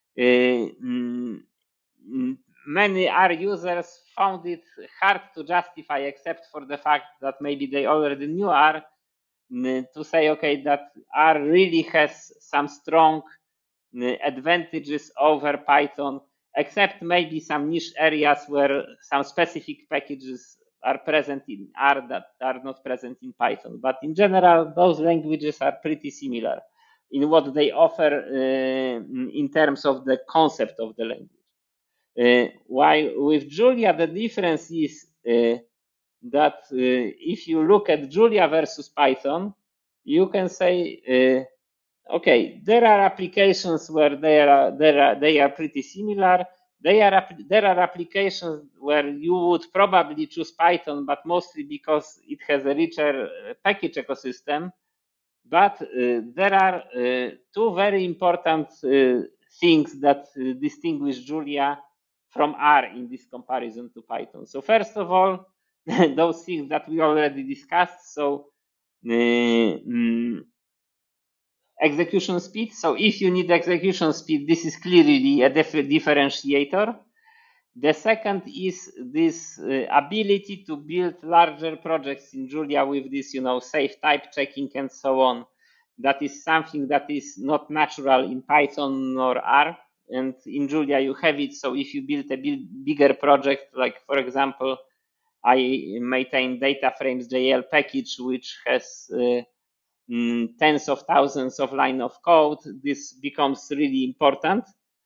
many R users found it hard to justify, except for the fact that maybe they already knew R, to say, okay, that R really has some strong advantages over Python, except maybe some niche areas where some specific packages are present in R that are not present in Python. But in general, those languages are pretty similar in what they offer in terms of the concept of the language. While with Julia, the difference is that if you look at Julia versus Python, you can say, okay, there are applications where they are pretty similar. There are applications where you would probably choose Python, but mostly because it has a richer package ecosystem. But there are two very important things that distinguish Julia from R in this comparison to Python. So first of all, those things that we already discussed. So execution speed. So if you need execution speed, this is clearly a differentiator. The second is this ability to build larger projects in Julia with this, safe type checking and so on. That is something that is not natural in Python or R. And in Julia, you have it. So if you build a bigger project, like for example, I maintain data frames JL package, which has tens of thousands of lines of code, this becomes really important.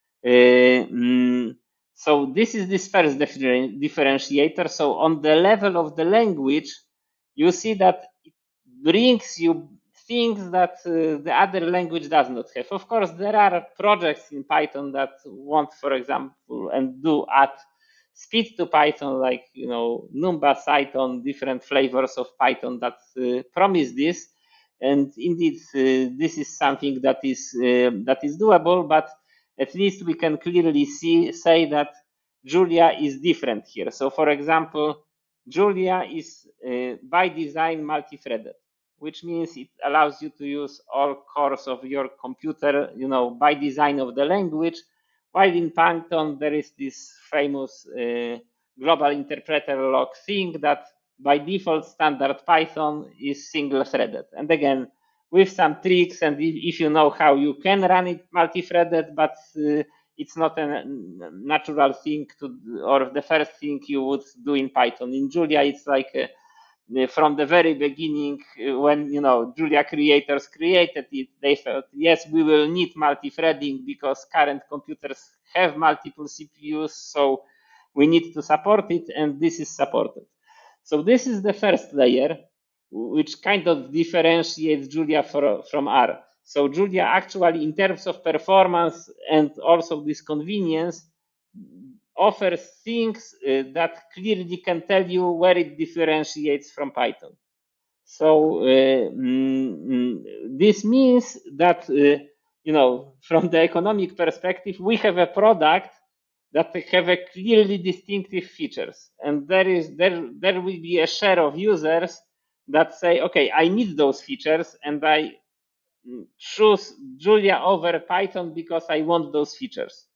So this is this first differentiator. So on the level of the language, you see that it brings you things that the other language does not have. Of course, there are projects in Python that want, for example, and do add speed to Python, like Numba, Cython, different flavors of Python that promise this. And indeed, this is something that is doable, but at least we can clearly say that Julia is different here. So for example, Julia is by design multi-threaded, which means it allows you to use all cores of your computer, by design of the language. While in Python, there is this famous global interpreter lock thing that by default standard Python is single threaded. And again, with some tricks, and if you know how, you can run it multi-threaded, but it's not a natural thing or the first thing you would do in Python. In Julia, it's like from the very beginning, when Julia creators created it, they felt, yes, we will need multi-threading because current computers have multiple CPUs, so we need to support it, and this is supported. So this is the first layer, which kind of differentiates Julia from R. So Julia actually, in terms of performance and also this convenience, offers things that clearly can tell you where it differentiates from Python. So this means that from the economic perspective, we have a product that have a clearly distinctive features, and there will be a share of users that say, okay, I need those features, and I choose Julia over Python because I want those features.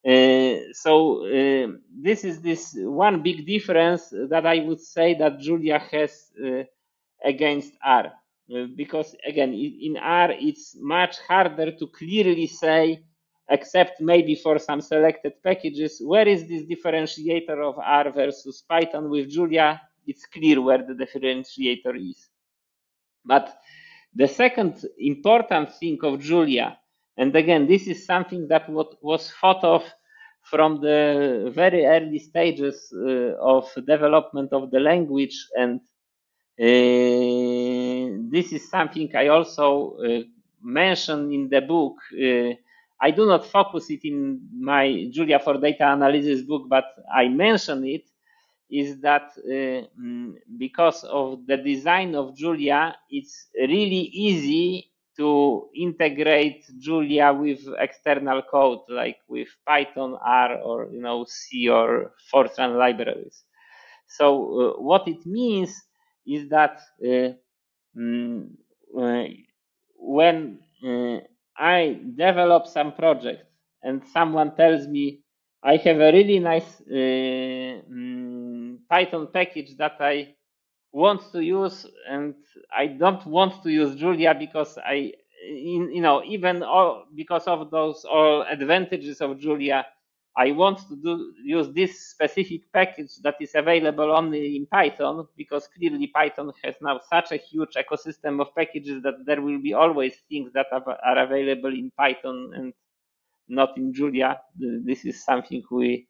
This is this one big difference that I would say that Julia has against R. Because again, in R, it's much harder to clearly say, except maybe for some selected packages, where is this differentiator of R versus Python. With Julia, it's clear where the differentiator is. But the second important thing of Julia, and again, this is something that was thought of from the very early stages of development of the language, and this is something I also mentioned in the book. I do not focus it in my Julia for Data Analysis book, but I mention it, is that because of the design of Julia, it's really easy to integrate Julia with external code, like with Python, R, or C or Fortran libraries. So what it means is that when I develop some project and someone tells me I have a really nice Python package that I want to use, and I don't want to use Julia because even because of those all advantages of Julia, I want to use this specific package that is available only in Python, because clearly Python has now such a huge ecosystem of packages that there will be always things that are available in Python and not in Julia. This is something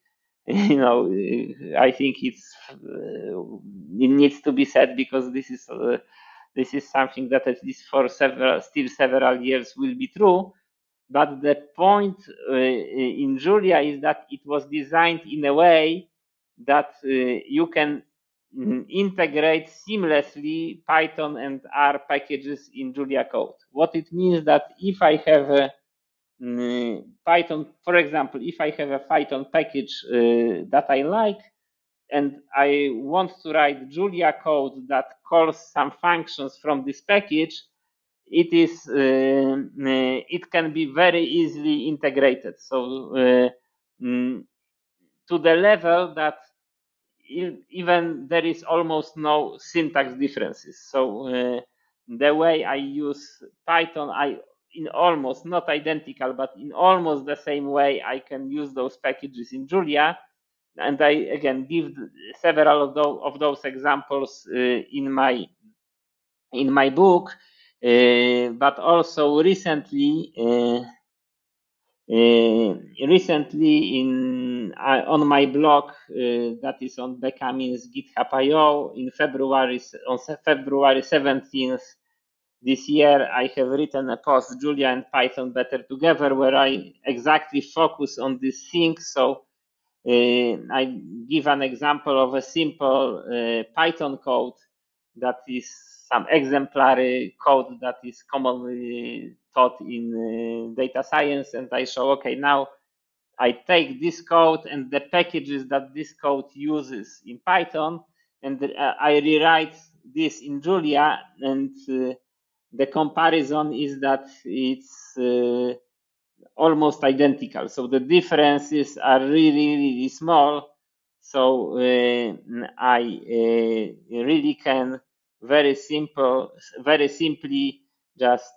I think it needs to be said, because this is something that at least for several years will be true. But the point in Julia is that it was designed in a way that you can integrate seamlessly Python and R packages in Julia code. What it means that if I have a Python, for example, if I have a Python package that I like, and I want to write Julia code that calls some functions from this package, it can be very easily integrated. So to the level that even there is almost no syntax differences. So the way I use Python, in almost, not identical, but in almost the same way I can use those packages in Julia. And I again give several of those examples in my book, but also recently on my blog that is on Bekamin's GitHub.io on February 17th this year, I have written a post, Julia and Python Better Together, where I exactly focus on these things. So I give an example of a simple Python code that is some exemplary code that is commonly taught in data science, and I show, okay, now I take this code and the packages that this code uses in Python, and I rewrite this in Julia, and the comparison is that it's almost identical. So the differences are really, really small. So I really can very simply just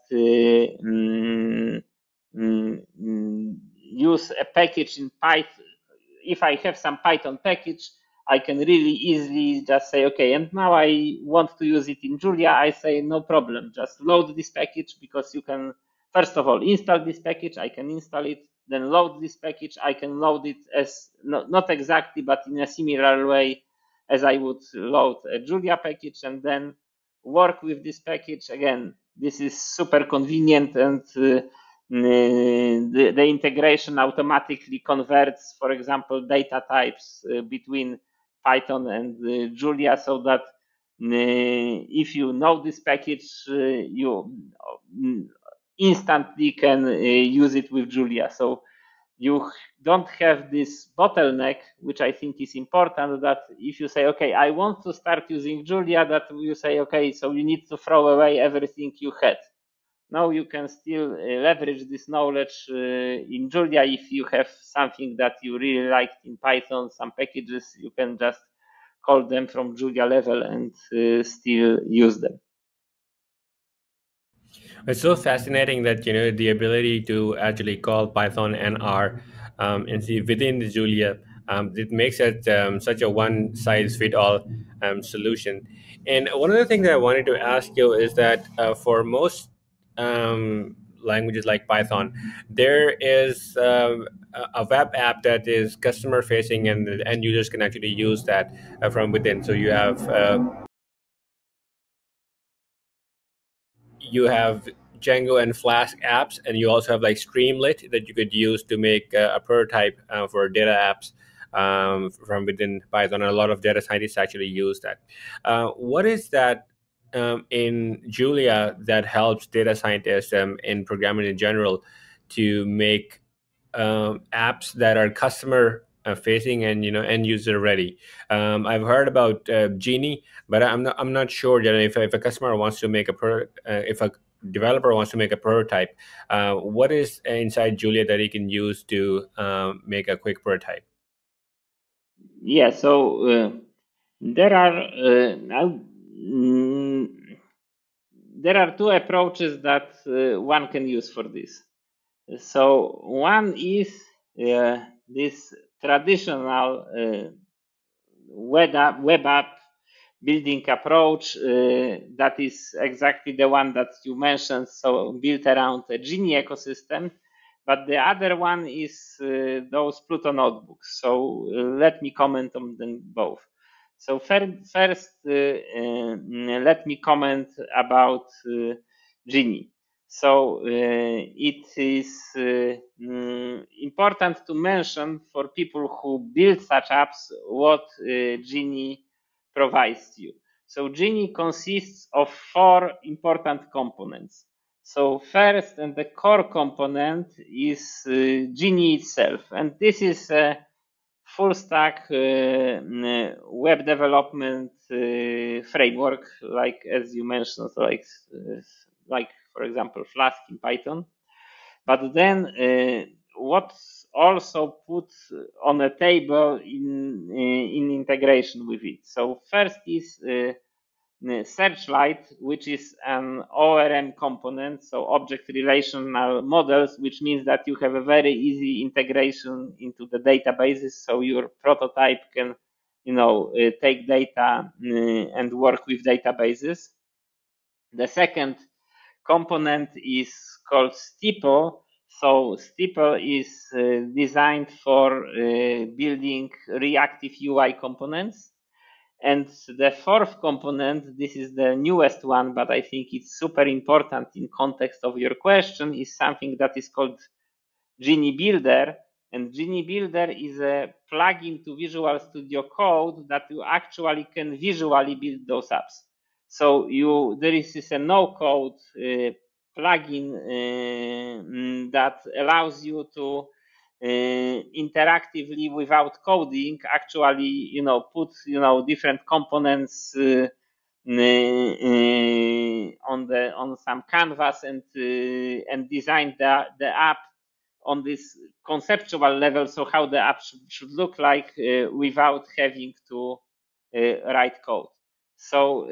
use a package in Python. If I have some Python package, I can really easily just say, okay, and now I want to use it in Julia. I say, no problem, just load this package, because you can, first of all, install this package. I can install it, then load this package. I can load it as, not exactly, but in a similar way as I would load a Julia package, and then work with this package. Again, this is super convenient, and the integration automatically converts, for example, data types between Python and Julia, so that if you know this package, you instantly can use it with Julia. So you don't have this bottleneck, which I think is important, that if you say, okay, I want to start using Julia, that you say, okay, so you need to throw away everything you had. Now you can still leverage this knowledge in Julia. If you have something that you really liked in Python, some packages, you can just call them from Julia level and still use them. It's so fascinating that the ability to actually call Python and R and see within the Julia, it makes it such a one size fit all solution. And one of the things that I wanted to ask you is that for most languages like Python, there is a web app that is customer facing, and the end users can actually use that from within. So you have Django and Flask apps, and you also have like Streamlit that you could use to make a prototype for data apps from within Python. And a lot of data scientists actually use that. What is that in Julia that helps data scientists in programming in general to make apps that are customer facing and end user ready? I've heard about Genie, but I'm not sure that if a customer wants to make if a developer wants to make a prototype, what is inside Julia that he can use to make a quick prototype? Yeah, so there are there are two approaches that one can use for this. So one is this traditional web app building approach that is exactly the one that you mentioned, so built around a Genie ecosystem. But the other one is those Pluto notebooks. So let me comment on them both. So first let me comment about Genie. So it is important to mention for people who build such apps what Genie provides you. So Genie consists of four important components. So first and the core component is Genie itself, and this is a full stack web development framework, like as you mentioned, like for example Flask in Python. But then what's also put on a table in integration with it. So first is Searchlight, which is an ORM component, so object relational models, which means that you have a very easy integration into the databases. So your prototype can, take data and work with databases. The second component is called Steeple. So Steeple is designed for building reactive UI components. And the fourth component, this is the newest one, but I think it's super important in context of your question, is something that is called Genie Builder. And Genie Builder is a plugin to Visual Studio Code that you actually can visually build those apps. So there is a no-code plugin that allows you to interactively without coding actually put different components on some canvas and design the app on this conceptual level, so how the app should look like without having to write code. So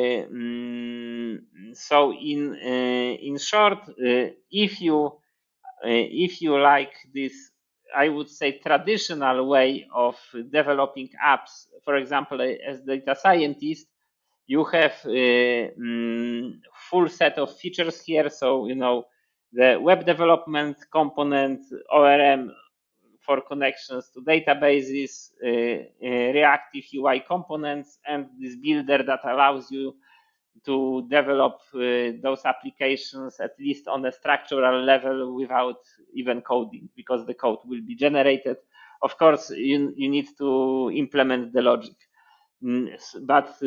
so in short, if you like this, I would say, traditional way of developing apps, for example, as data scientist, you have a full set of features here. So the web development component, ORM for connections to databases, reactive UI components, and this builder that allows you to develop those applications at least on a structural level without even coding, because the code will be generated. Of course, you need to implement the logic, but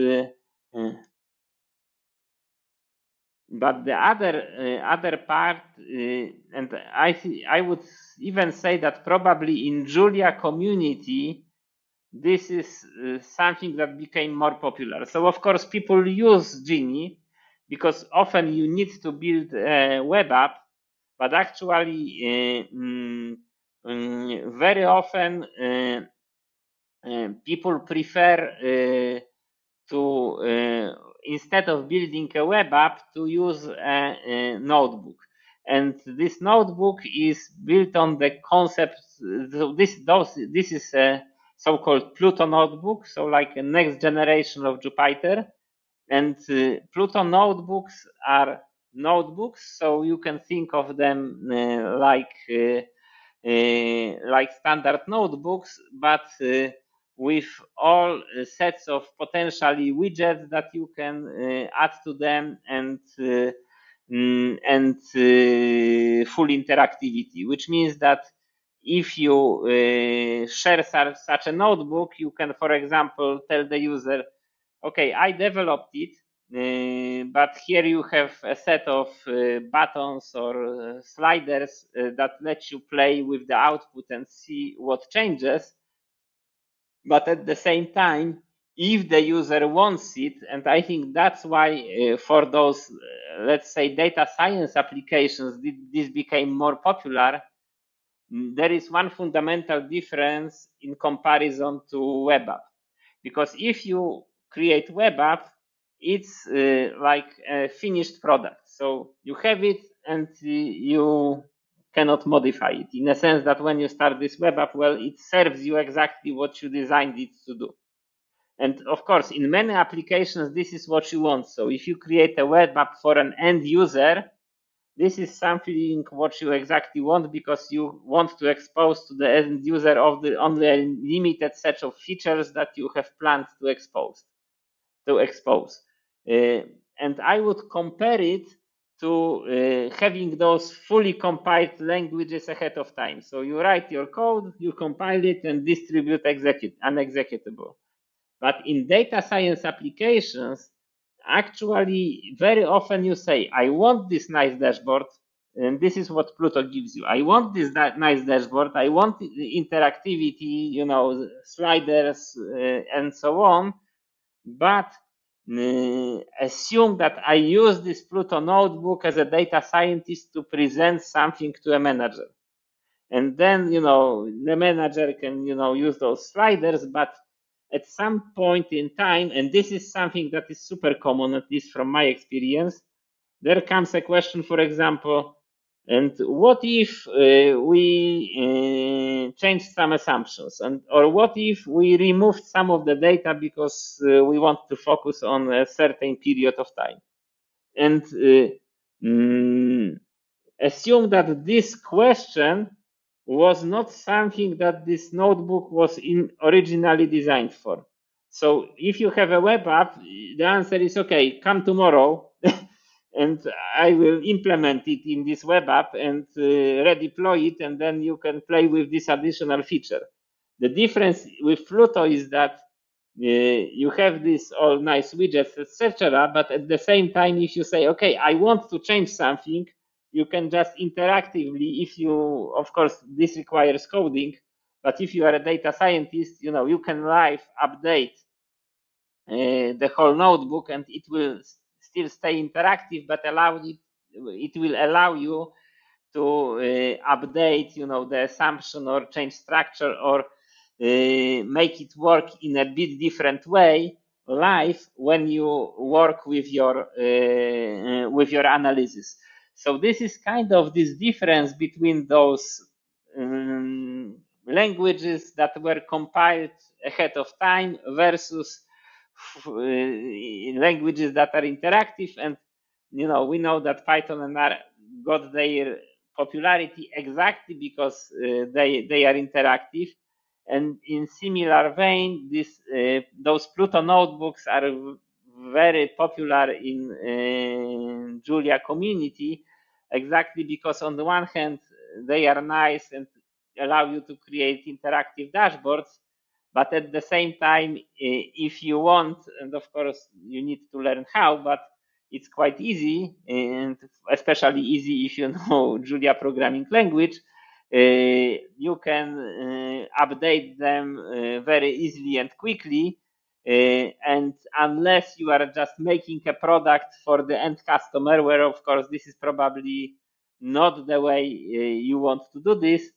the other part, and I would even say that probably in Julia community, this is something that became more popular. So of course people use Genie because often you need to build a web app, but actually very often people prefer to instead of building a web app, to use a notebook. And this notebook is built on the concept. This is a so-called Pluto notebook, so like a next generation of Jupyter. And Pluto notebooks are notebooks, so you can think of them like standard notebooks, but with all sets of potentially widgets that you can add to them, and full interactivity, which means that if you share such a notebook, you can, for example, tell the user, okay, I developed it, but here you have a set of buttons or sliders that let you play with the output and see what changes. But at the same time, if the user wants it, and I think that's why for those, let's say, data science applications, this became more popular. There is one fundamental difference in comparison to web app, because if you create web app, it's like a finished product. So you have it and you cannot modify it, in a sense that when you start this web app, well, it serves you exactly what you designed it to do. And of course, in many applications, this is what you want. So if you create a web app for an end user, this is something what you exactly want, because you want to expose to the end user of the only a limited set of features that you have planned to expose. And I would compare it to having those fully compiled languages ahead of time. So you write your code, you compile it, and distribute an executable. But in data science applications, actually, very often you say, I want this nice dashboard, and this is what Pluto gives you. I want this nice dashboard. I want interactivity, sliders, and so on. But assume that I use this Pluto notebook as a data scientist to present something to a manager. And then, the manager can, use those sliders, but at some point in time, and this is something that is super common, at least from my experience, there comes a question, for example, and what if we change some assumptions, or what if we removed some of the data because we want to focus on a certain period of time? And assume that this question was not something that this notebook was originally designed for. So if you have a web app, the answer is, okay, come tomorrow and I will implement it in this web app and redeploy it, and then you can play with this additional feature. The difference with Pluto is that you have these all nice widgets, etc. But at the same time, if you say, okay, I want to change something, you can just interactively, of course, this requires coding, but if you are a data scientist, you can live update the whole notebook, and it will still stay interactive, but it will allow you to update, the assumption, or change structure, or make it work in a bit different way live when you work with your analysis. So this is kind of this difference between those languages that were compiled ahead of time versus languages that are interactive. And we know that Python and R got their popularity exactly because they are interactive. And in similar vein, those Pluto notebooks are very popular in Julia community, exactly because on the one hand, they are nice and allow you to create interactive dashboards, but at the same time, if you want, and of course you need to learn how, but it's quite easy, and especially easy if you know Julia programming language. You can update them very easily and quickly. And unless you are just making a product for the end customer, where of course this is probably not the way you want to do this,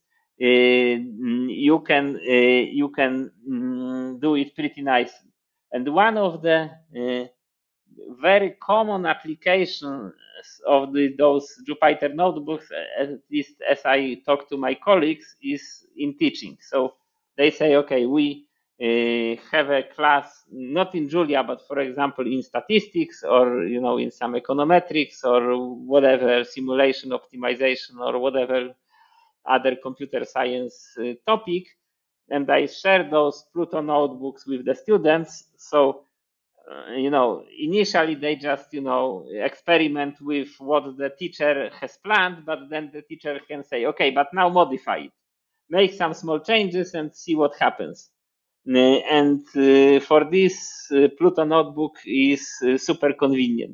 you can do it pretty nicely. And one of the very common applications of those Jupyter notebooks, at least as I talk to my colleagues, is in teaching. So they say, okay, we have a class not in Julia, but for example in statistics, or in some econometrics, or whatever, simulation optimization, or whatever other computer science topic, and I share those Pluto notebooks with the students. So initially they just experiment with what the teacher has planned, but then the teacher can say, okay, but now modify it, make some small changes and see what happens. And for this, Pluto notebook is super convenient.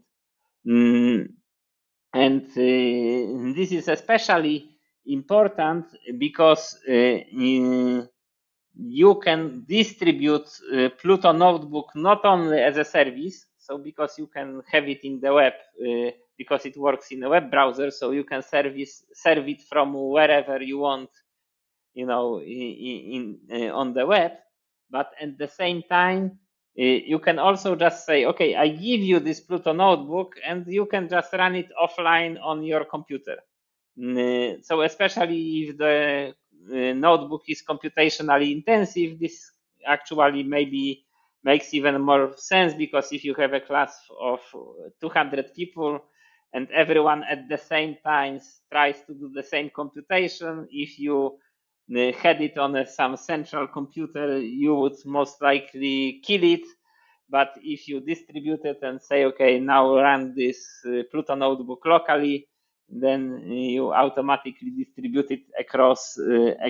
And this is especially important because you can distribute Pluto notebook not only as a service, so because you can have it in the web, because it works in a web browser, so you can serve it from wherever you want, on the web. But at the same time, you can also just say, okay, I give you this Pluto notebook, and you can just run it offline on your computer. So especially if the notebook is computationally intensive, this actually maybe makes even more sense, because if you have a class of 200 people and everyone at the same time tries to do the same computation, if you had it on some central computer, you would most likely kill it. But if you distribute it and say, okay, now run this Pluto notebook locally, then you automatically distribute it across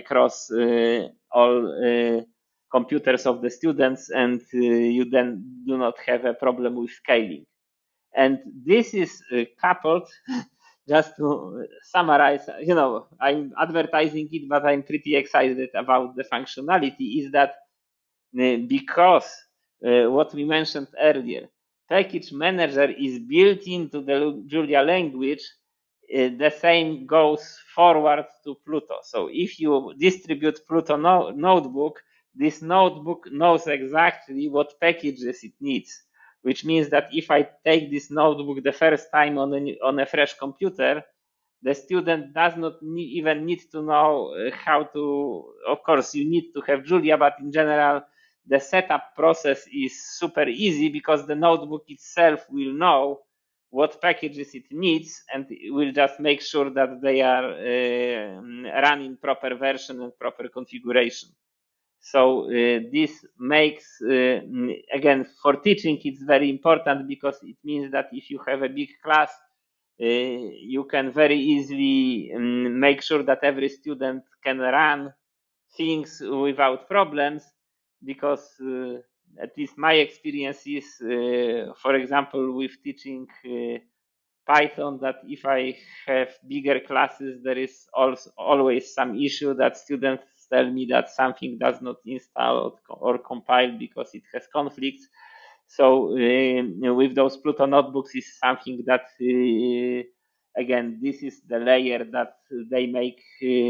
all computers of the students, and you then do not have a problem with scaling. And this is coupled, just to summarize, I'm advertising it, but I'm pretty excited about the functionality, is that because what we mentioned earlier, package manager is built into the Julia language, the same goes forward to Pluto. So if you distribute Pluto notebook, this notebook knows exactly what packages it needs, which means that if I take this notebook the first time on a fresh computer, the student does not even need to know how to, of course, you need to have Julia, but in general, the setup process is super easy, because the notebook itself will know what packages it needs, and it will just make sure that they are run in proper version and proper configuration. So this makes, again, for teaching, it's very important, because it means that if you have a big class, you can very easily make sure that every student can run things without problems, because at least my experience is, for example, with teaching Python, that if I have bigger classes, there is also always some issue that students tell me that something does not install or compile because it has conflicts. So with those Pluto notebooks is something that, again, this is the layer that they make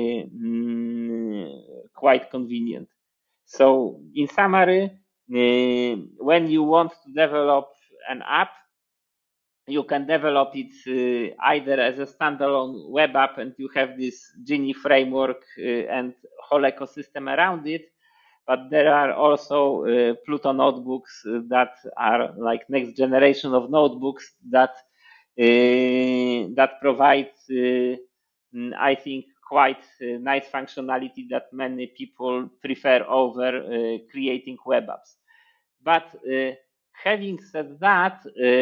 quite convenient. So in summary, when you want to develop an app, you can develop it either as a standalone web app, and you have this Genie framework and whole ecosystem around it. But there are also Pluto notebooks that are like next generation of notebooks that provide, I think, quite nice functionality that many people prefer over creating web apps. But having said that,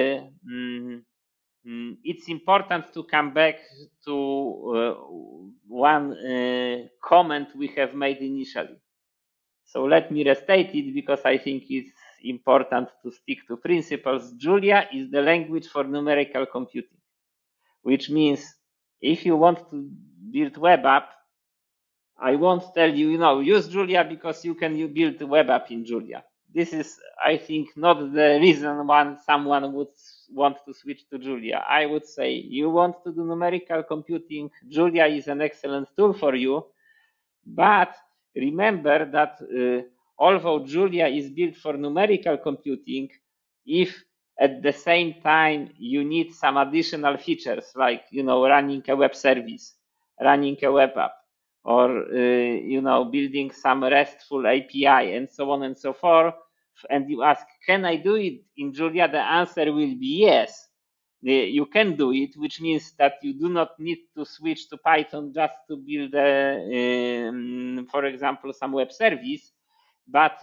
it's important to come back to one comment we have made initially. So let me restate it because I think it's important to stick to principles. Julia is the language for numerical computing, which means if you want to build web app, I won't tell you, use Julia because you can build a web app in Julia. This is, I think, not the reason why someone would want to switch to Julia. I would say you want to do numerical computing, Julia is an excellent tool for you, but remember that although Julia is built for numerical computing, if at the same time you need some additional features like running a web service, running a web app, or building some RESTful API and so on and so forth, and you ask, can I do it in Julia? The answer will be yes. You can do it, which means that you do not need to switch to Python just to build, for example, some web service. But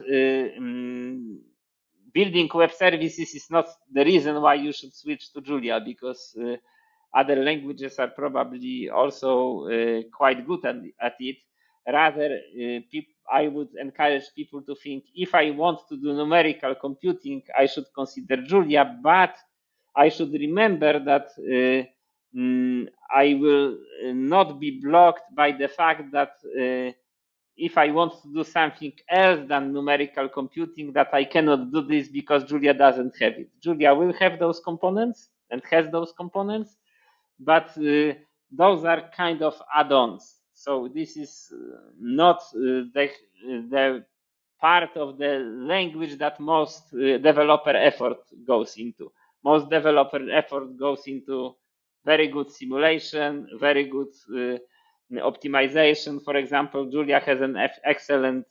building web services is not the reason why you should switch to Julia, because other languages are probably also quite good at it. Rather, I would encourage people to think, if I want to do numerical computing, I should consider Julia, but I should remember that I will not be blocked by the fact that if I want to do something else than numerical computing, that I cannot do this because Julia doesn't have it. Julia will have those components and has those components, but those are kind of add-ons. So this is not the part of the language that most developer effort goes into. Most developer effort goes into very good simulation, very good optimization. For example, Julia has an excellent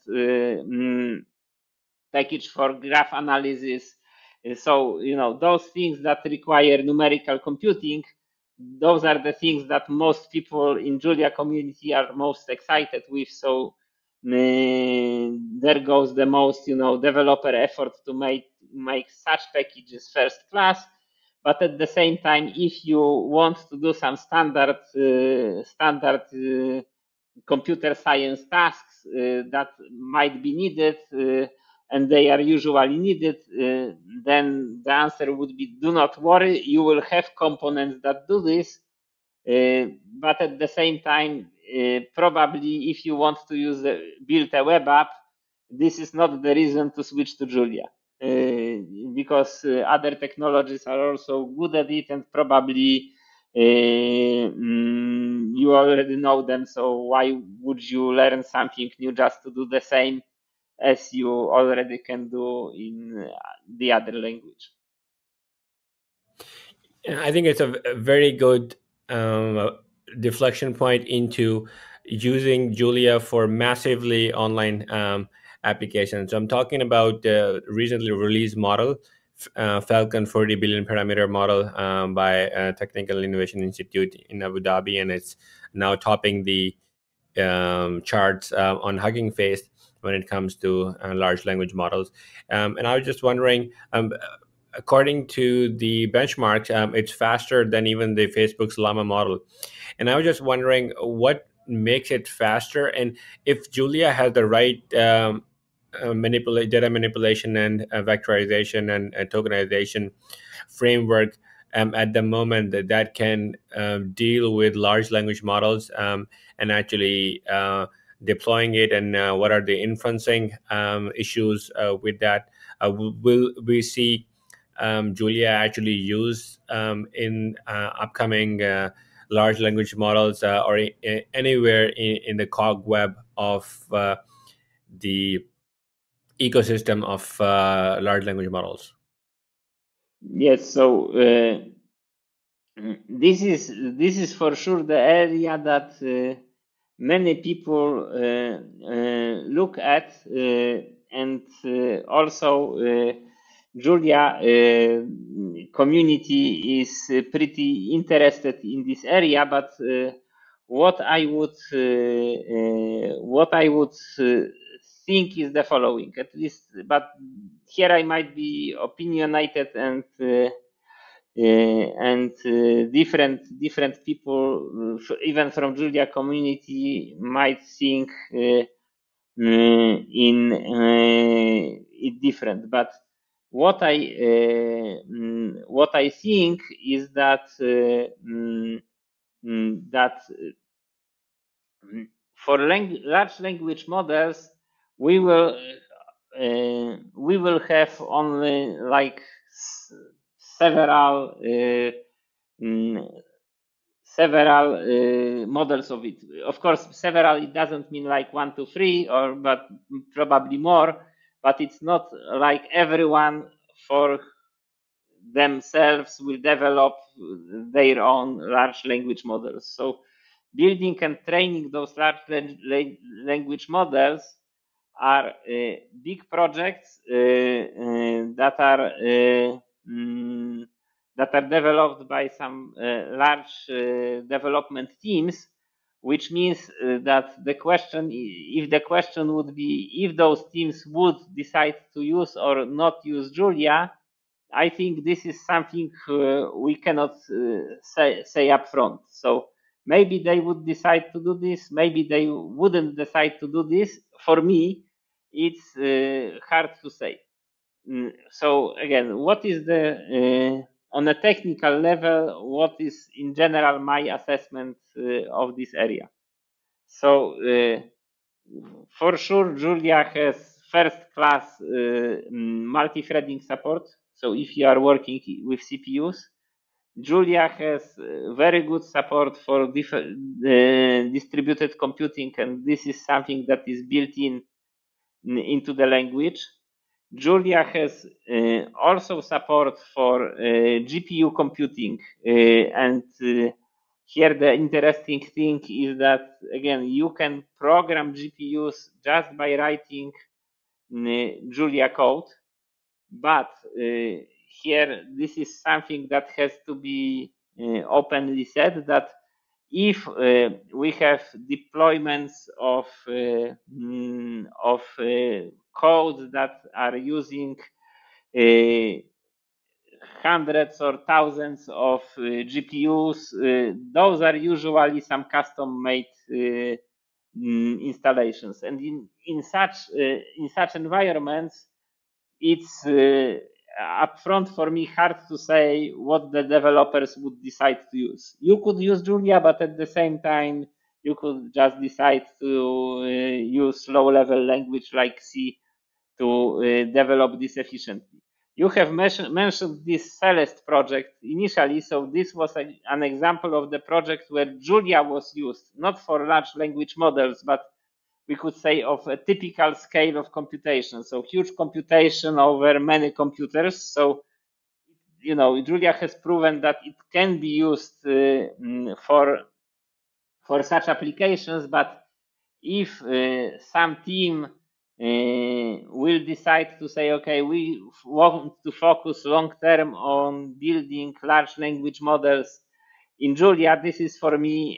package for graph analysis. So, those things that require numerical computing, those are the things that most people in Julia community are most excited with. So there goes the most, developer effort to make such packages first class. But at the same time, if you want to do some standard computer science tasks that might be needed, and they are usually needed, then the answer would be, do not worry, you will have components that do this. But at the same time, probably if you want to build a web app, this is not the reason to switch to Julia, because other technologies are also good at it, and probably you already know them. So why would you learn something new just to do the same as you already can do in the other language? I think it's a very good deflection point into using Julia for massively online applications. So I'm talking about the recently released model, Falcon 40 billion parameter model by Technical Innovation Institute in Abu Dhabi, and it's now topping the charts on Hugging Face when it comes to large language models. And I was just wondering, according to the benchmarks, it's faster than even the Facebook's Llama model. And I was just wondering what makes it faster, and if Julia has the right data manipulation and vectorization and tokenization framework at the moment that can deal with large language models and actually deploying it, and what are the inferencing issues with that. Will we see Julia actually used in upcoming large language models or anywhere in the cog web of the ecosystem of large language models? Yes, so this is for sure the area that many people look at, and also Julia community is pretty interested in this area. But what I would think is the following, at least. But here I might be opinionated and different people, even from Julia community, might think in it different. But what I think is that that for large language models we will have only like several models of it. Of course, several, it doesn't mean like 1, 2, 3, or but probably more. But it's not like everyone for themselves will develop their own large language models. So building and training those large language models are big projects that are developed by some large development teams, which means that if the question would be if those teams would decide to use or not use Julia, I think this is something we cannot say upfront. So maybe they would decide to do this, maybe they wouldn't decide to do this. For me, it's hard to say. So again, what is the on a technical level, what is in general my assessment of this area? So for sure, Julia has first-class multi-threading support. So if you are working with CPUs, Julia has very good support for distributed computing, and this is something that is built into the language. Julia has also support for GPU computing, and here the interesting thing is that again you can program GPUs just by writing Julia code, but here this is something that has to be openly said, that if we have deployments of codes that are using hundreds or thousands of GPUs, those are usually some custom-made installations, and in such environments, it's upfront for me hard to say what the developers would decide to use. You could use Julia, but at the same time, you could just decide to use low-level language like C to develop this efficiently. You have mentioned this Celeste project initially, so this was an example of the project where Julia was used, not for large language models, but we could say of a typical scale of computation. So huge computation over many computers. So, Julia has proven that it can be used for such applications, but if some team will decide to say, okay, we want to focus long term on building large language models in Julia, this is for me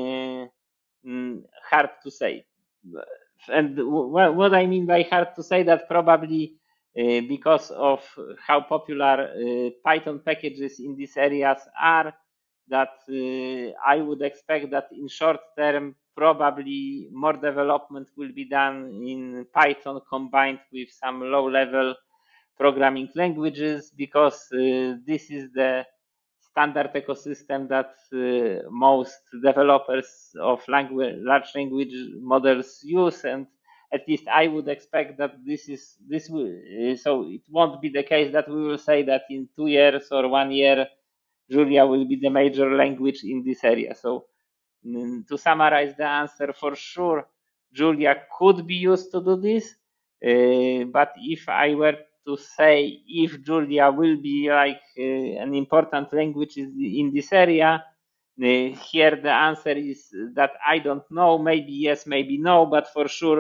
hard to say. And what I mean by hard to say, that probably because of how popular Python packages in these areas are, that I would expect that in short term, probably more development will be done in Python combined with some low-level programming languages, because this is the standard ecosystem that most developers of large language models use, and at least I would expect that this will. So it won't be the case that we will say that in 2 years or 1 year, Julia will be the major language in this area. So to summarize the answer, for sure, Julia could be used to do this. But if I were to say if Julia will be like an important language in this area, here the answer is that I don't know. Maybe yes, maybe no, but for sure,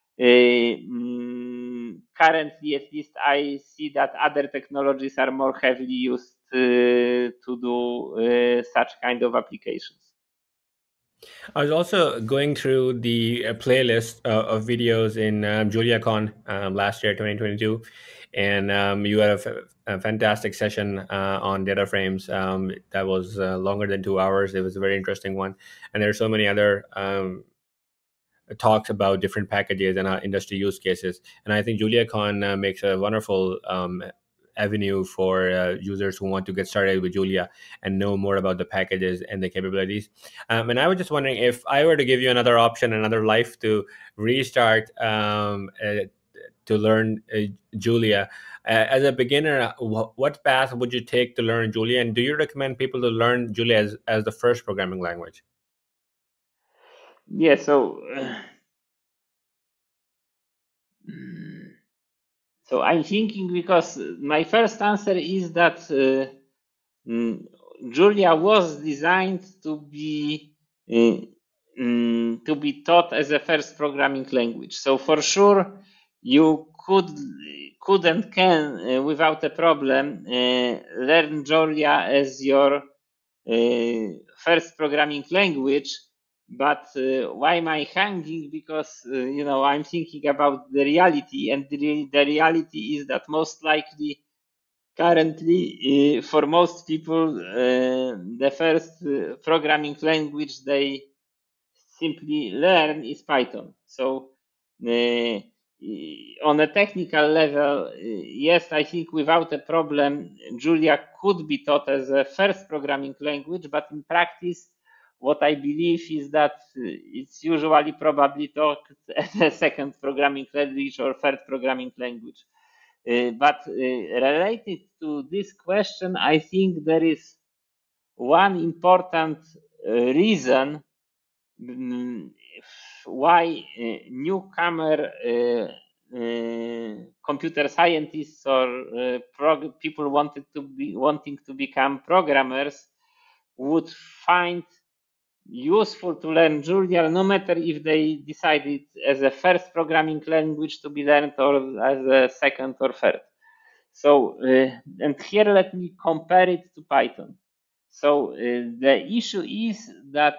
currently at least I see that other technologies are more heavily used to do such kind of applications. I was also going through the playlist of videos in JuliaCon last year, 2022, and you had a fantastic session on data frames that was longer than 2 hours. It was a very interesting one, and there are so many other talks about different packages and industry use cases. And I think JuliaCon makes a wonderful avenue for users who want to get started with Julia and know more about the packages and the capabilities. And I was just wondering, if I were to give you another option, another life to restart to learn Julia. As a beginner, what path would you take to learn Julia? And do you recommend people to learn Julia as the first programming language? Yeah, so I'm thinking, because my first answer is that Julia was designed to be taught as a first programming language. So for sure, you could and can without a problem learn Julia as your first programming language. But why am I hanging? Because I'm thinking about the reality, and the reality is that most likely currently for most people the first programming language they simply learn is Python. So on a technical level, yes, I think without a problem, Julia could be taught as a first programming language, but in practice, what I believe is that it's usually probably taught as a second programming language or third programming language. But related to this question, I think there is one important reason why newcomer computer scientists or people wanting to become programmers would find useful to learn Julia, no matter if they decided as a first programming language to be learned or as a second or third. So, and here let me compare it to Python. So the issue is that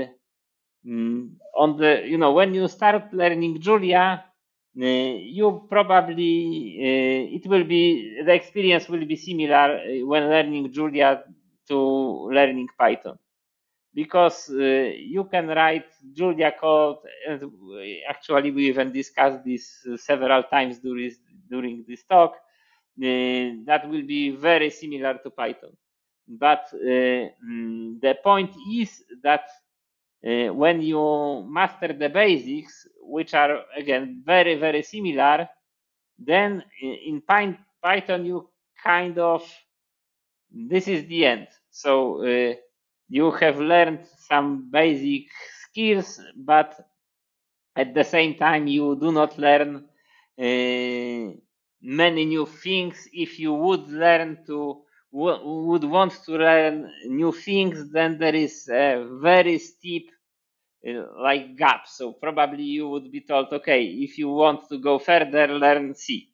on the when you start learning Julia, you probably the experience will be similar when learning Julia to learning Python, because you can write Julia code, and actually we even discussed this several times during this talk. That will be very similar to Python, but the point is that when you master the basics, which are again very very similar, then in Python you kind of, this is the end. So you have learned some basic skills, but at the same time you do not learn many new things. If you would want to learn new things, then there is a very steep like gap. So probably you would be told, okay, if you want to go further, learn C.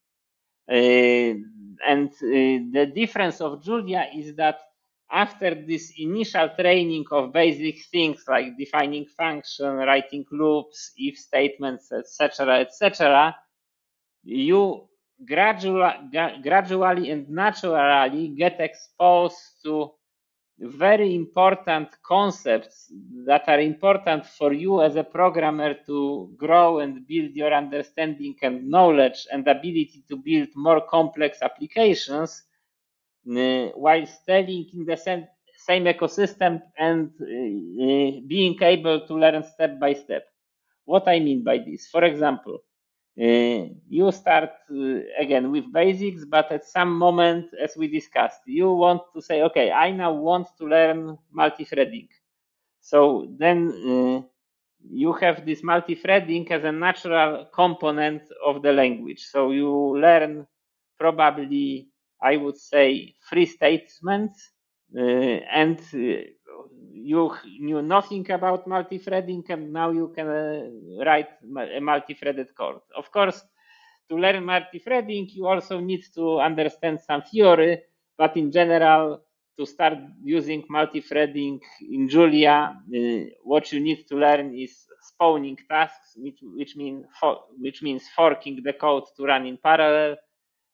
And the difference of Julia is that after this initial training of basic things like defining function, writing loops, if statements, etc., you gradually and naturally get exposed to very important concepts that are important for you as a programmer to grow and build your understanding and knowledge and ability to build more complex applications, while staying in the same ecosystem and being able to learn step by step. What I mean by this, for example, you start again with basics, but at some moment, as we discussed, you want to say, okay, I now want to learn multi-threading. So then you have this multi-threading as a natural component of the language. So you learn probably, I would say, 3 statements, and you knew nothing about multi-threading, and now you can write a multi-threaded code. Of course, to learn multi-threading, you also need to understand some theory, but in general, to start using multi-threading in Julia, what you need to learn is spawning tasks, which means forking the code to run in parallel.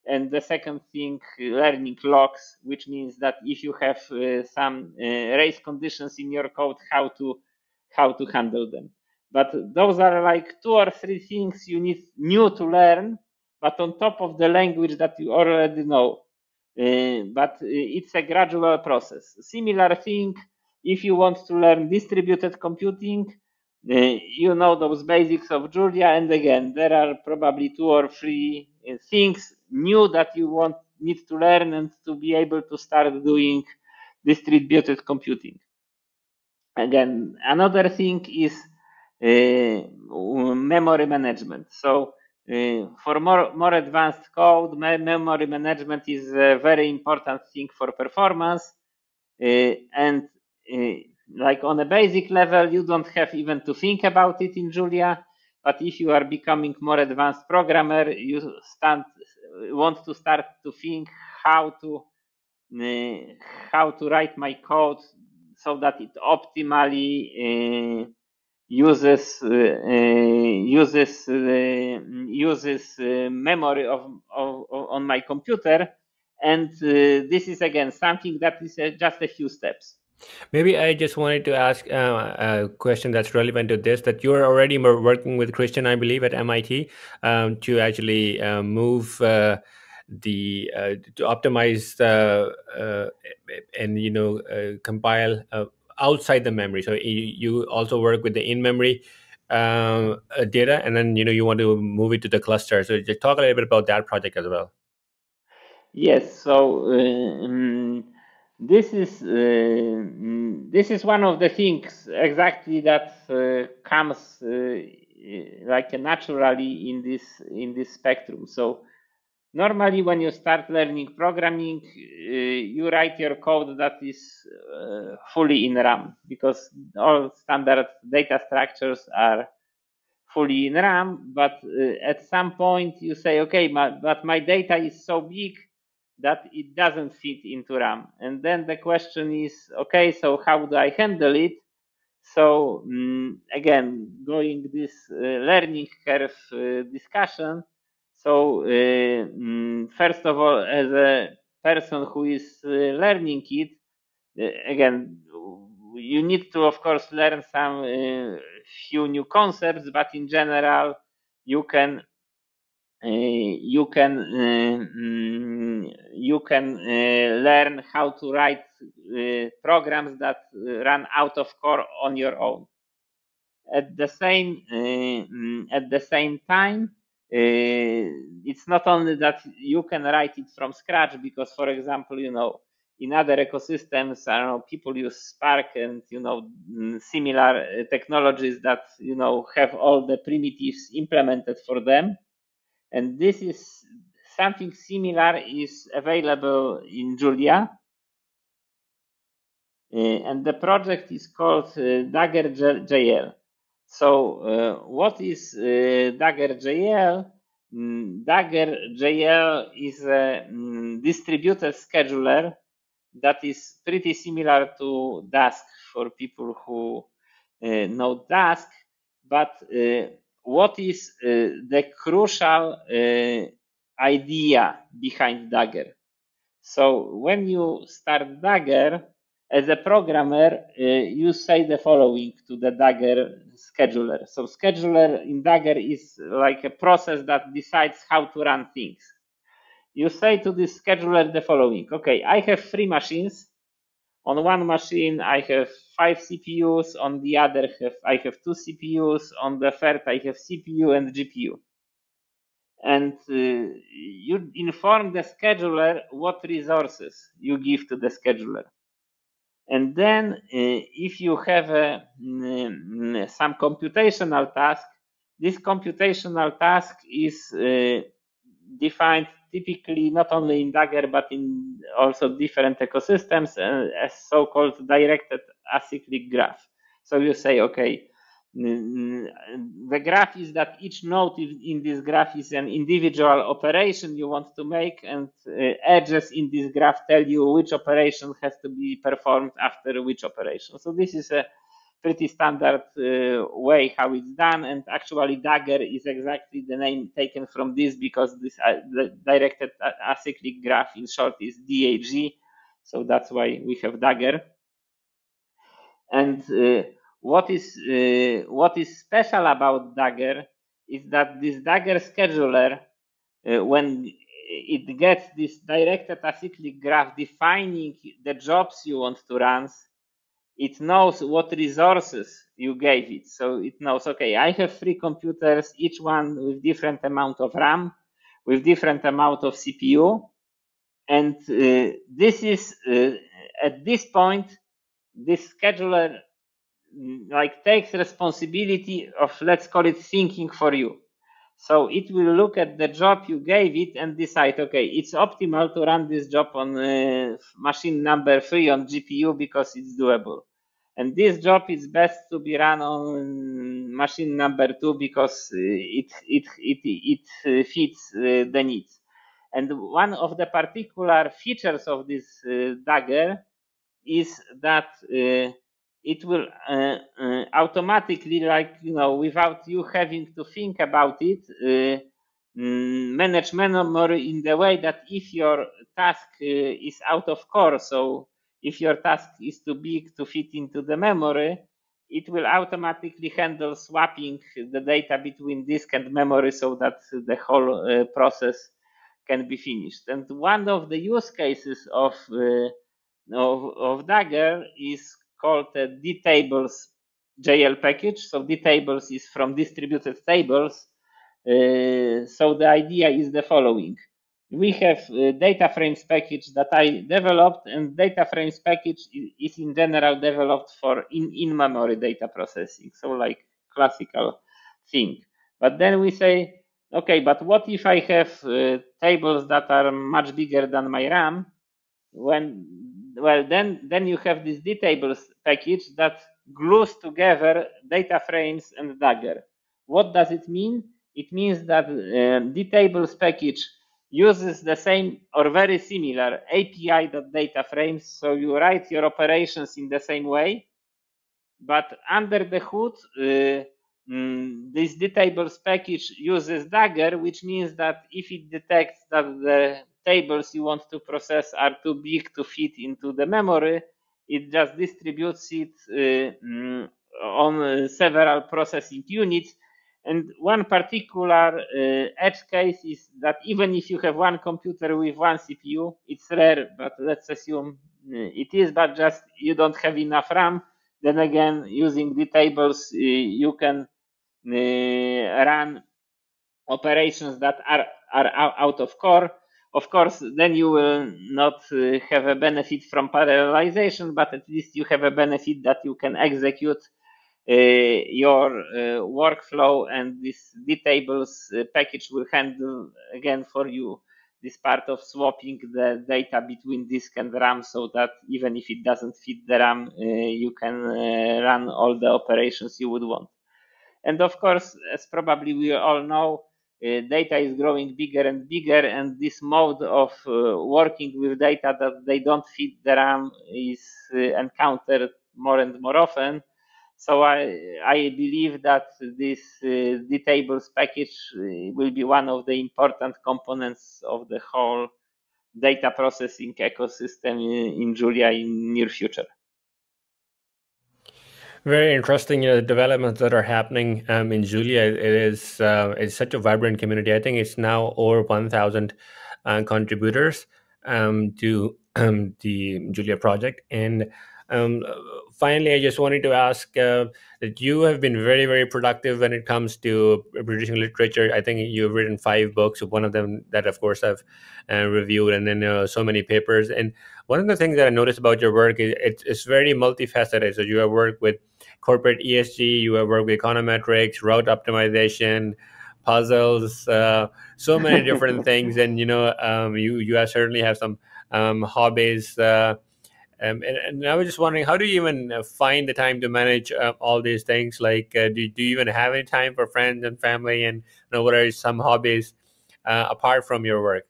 And the second thing, learning locks, which means that if you have some race conditions in your code, how to handle them. But those are like 2 or 3 things you need new to learn, but on top of the language that you already know. But it's a gradual process. Similar thing, if you want to learn distributed computing, you know those basics of Julia, and again, there are probably 2 or 3 things new that you need to learn and to be able to start doing distributed computing. Again, another thing is memory management. So for more advanced code, memory management is a very important thing for performance. And like on a basic level, you don't have even to think about it in Julia. But if you are becoming more advanced programmer, you want to start to think how to write my code so that it optimally uses memory on my computer. And this is again something that is just a few steps. Maybe I just wanted to ask a question that's relevant to this. That you're already working with Christian, I believe, at MIT to actually move to optimize and compile outside the memory. So you also work with the in-memory data, and then you want to move it to the cluster. So just talk a little bit about that project as well. Yes. So this is one of the things exactly that comes like naturally in this spectrum. So normally when you start learning programming, you write your code that is fully in RAM, because all standard data structures are fully in RAM. But at some point you say, okay, but my data is so big that it doesn't fit into RAM. And then the question is, okay, so how do I handle it? So again, going this learning curve discussion. So first of all, as a person who is learning it, again, you need to, of course, learn some few new concepts, but in general, you can learn how to write programs that run out of core on your own. At the same time, it's not only that you can write it from scratch, because, for example, in other ecosystems, I don't know, people use Spark and similar technologies that have all the primitives implemented for them. And this is something similar is available in Julia. And the project is called Dagger.jl. So what is Dagger.jl? Dagger.jl is a distributed scheduler that is pretty similar to Dask for people who know Dask. But what is the crucial idea behind Dagger? So when you start Dagger, as a programmer, you say the following to the Dagger scheduler. So scheduler in Dagger is like a process that decides how to run things. You say to this scheduler the following: okay, I have 3 machines. On one machine, I have 5 CPUs. On the other, I have 2 CPUs. On the third, I have CPU and GPU. And you inform the scheduler what resources you give to the scheduler. And then if you have some computational task, this computational task is defined typically not only in Dagger, but in also different ecosystems as so-called directed acyclic graph. So you say, okay, the graph is that each node in this graph is an individual operation you want to make, and edges in this graph tell you which operation has to be performed after which operation. So this is a pretty standard way how it's done. And actually Dagger is exactly the name taken from this, because this the directed acyclic graph in short is DAG. So that's why we have Dagger. And what is special about Dagger is that this Dagger scheduler, when it gets this directed acyclic graph defining the jobs you want to run, it knows what resources you gave it. So it knows, okay, I have 3 computers, each one with different amount of RAM, with different amount of CPU. And this is, at this point, this scheduler like takes responsibility of, let's call it, thinking for you. So it will look at the job you gave it and decide, okay, it's optimal to run this job on machine number 3 on GPU because it's doable. And this job is best to be run on machine number 2 because it fits the needs. And one of the particular features of this Dagger is that it will automatically, like, without you having to think about it, manage memory in the way that if your task is out of core, so if your task is too big to fit into the memory, it will automatically handle swapping the data between disk and memory so that the whole process can be finished. And one of the use cases of Dagger is called a dtables JL package. So dtables is from distributed tables. So the idea is the following. We have a data frames package that I developed, and data frames package is in general developed for in-memory data processing. So like classical thing. But then we say, okay, but what if I have tables that are much bigger than my RAM? Then you have this dtables package that glues together data frames and Dagger. What does it mean? It means that dtables package uses the same or very similar API.data frames, so you write your operations in the same way, but under the hood, this dtables package uses Dagger, which means that if it detects that the tables you want to process are too big to fit into the memory, it just distributes it on several processing units. And one particular edge case is that even if you have one computer with one CPU, it's rare, but let's assume it is, but just you don't have enough RAM. Then again, using dtables, you can run operations that are out of core. Of course, then you will not have a benefit from parallelization, but at least you have a benefit that you can execute your workflow, and this dtables package will handle again for you this part of swapping the data between disk and RAM, so that even if it doesn't fit the RAM, you can run all the operations you would want. And of course, as probably we all know, data is growing bigger and bigger, and this mode of working with data that they don't fit the RAM is encountered more and more often. So I believe that this dtables package will be one of the important components of the whole data processing ecosystem in Julia in near future. Very interesting, developments that are happening in Julia. It's such a vibrant community. I think it's now over 1,000 contributors to the Julia project. And finally, I just wanted to ask that you have been very, very productive when it comes to producing literature. I think you've written 5 books, one of them that, of course, I've reviewed, and then so many papers. And one of the things that I noticed about your work is it's very multifaceted. So you have worked with corporate ESG, you have worked with econometrics, route optimization, puzzles, so many different things. And you certainly have some hobbies. And I was just wondering, how do you even find the time to manage all these things? Like, do you even have any time for friends and family? And what are some hobbies apart from your work?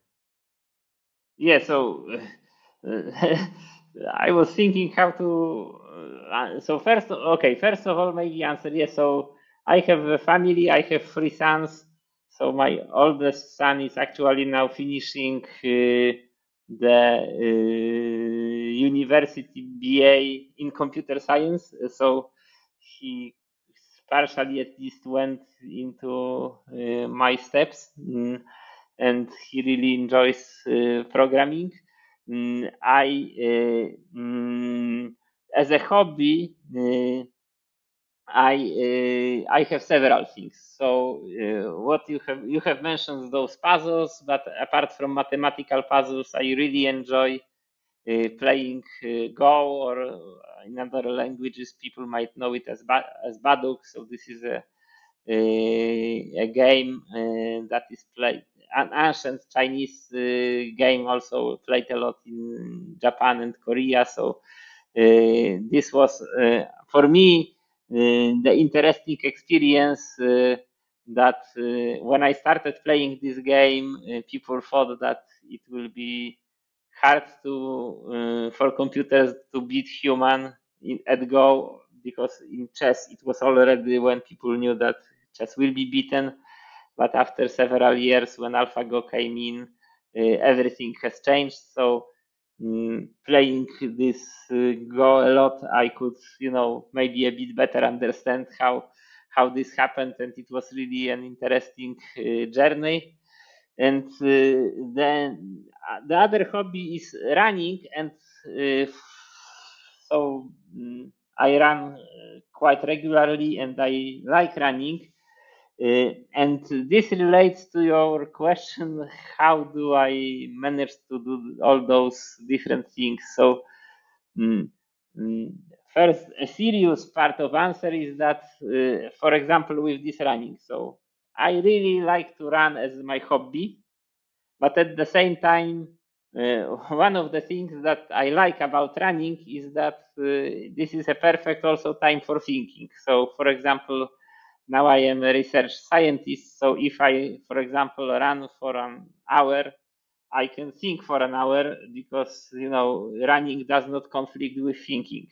Yeah, so I was thinking So first of all, maybe answer yes. So I have a family. I have three sons. So my oldest son is actually now finishing the university BA in computer science. So he partially at least went into my steps, and he really enjoys programming. As a hobby, I have several things. So what you have mentioned those puzzles, but apart from mathematical puzzles, I really enjoy playing Go, or in other languages people might know it as Baduk. So this is a game that is played, an ancient Chinese game, also played a lot in Japan and Korea. So this was for me the interesting experience that when I started playing this game, people thought that it will be hard to for computers to beat human at Go, because in chess it was already when people knew that chess will be beaten. But after several years, when AlphaGo came in, everything has changed. So playing this Go a lot, I could, maybe a bit better understand how this happened, and it was really an interesting journey. And then the other hobby is running, and so I run quite regularly, and I like running. And this relates to your question: how do I manage to do all those different things? So, mm, mm, first, a serious part of answer is that, for example, with this running, so I really like to run as my hobby, but at the same time, one of the things that I like about running is that this is a perfect also time for thinking. So, for example, now I am a research scientist. So if I, for example, run for an hour, I can think for an hour, because running does not conflict with thinking.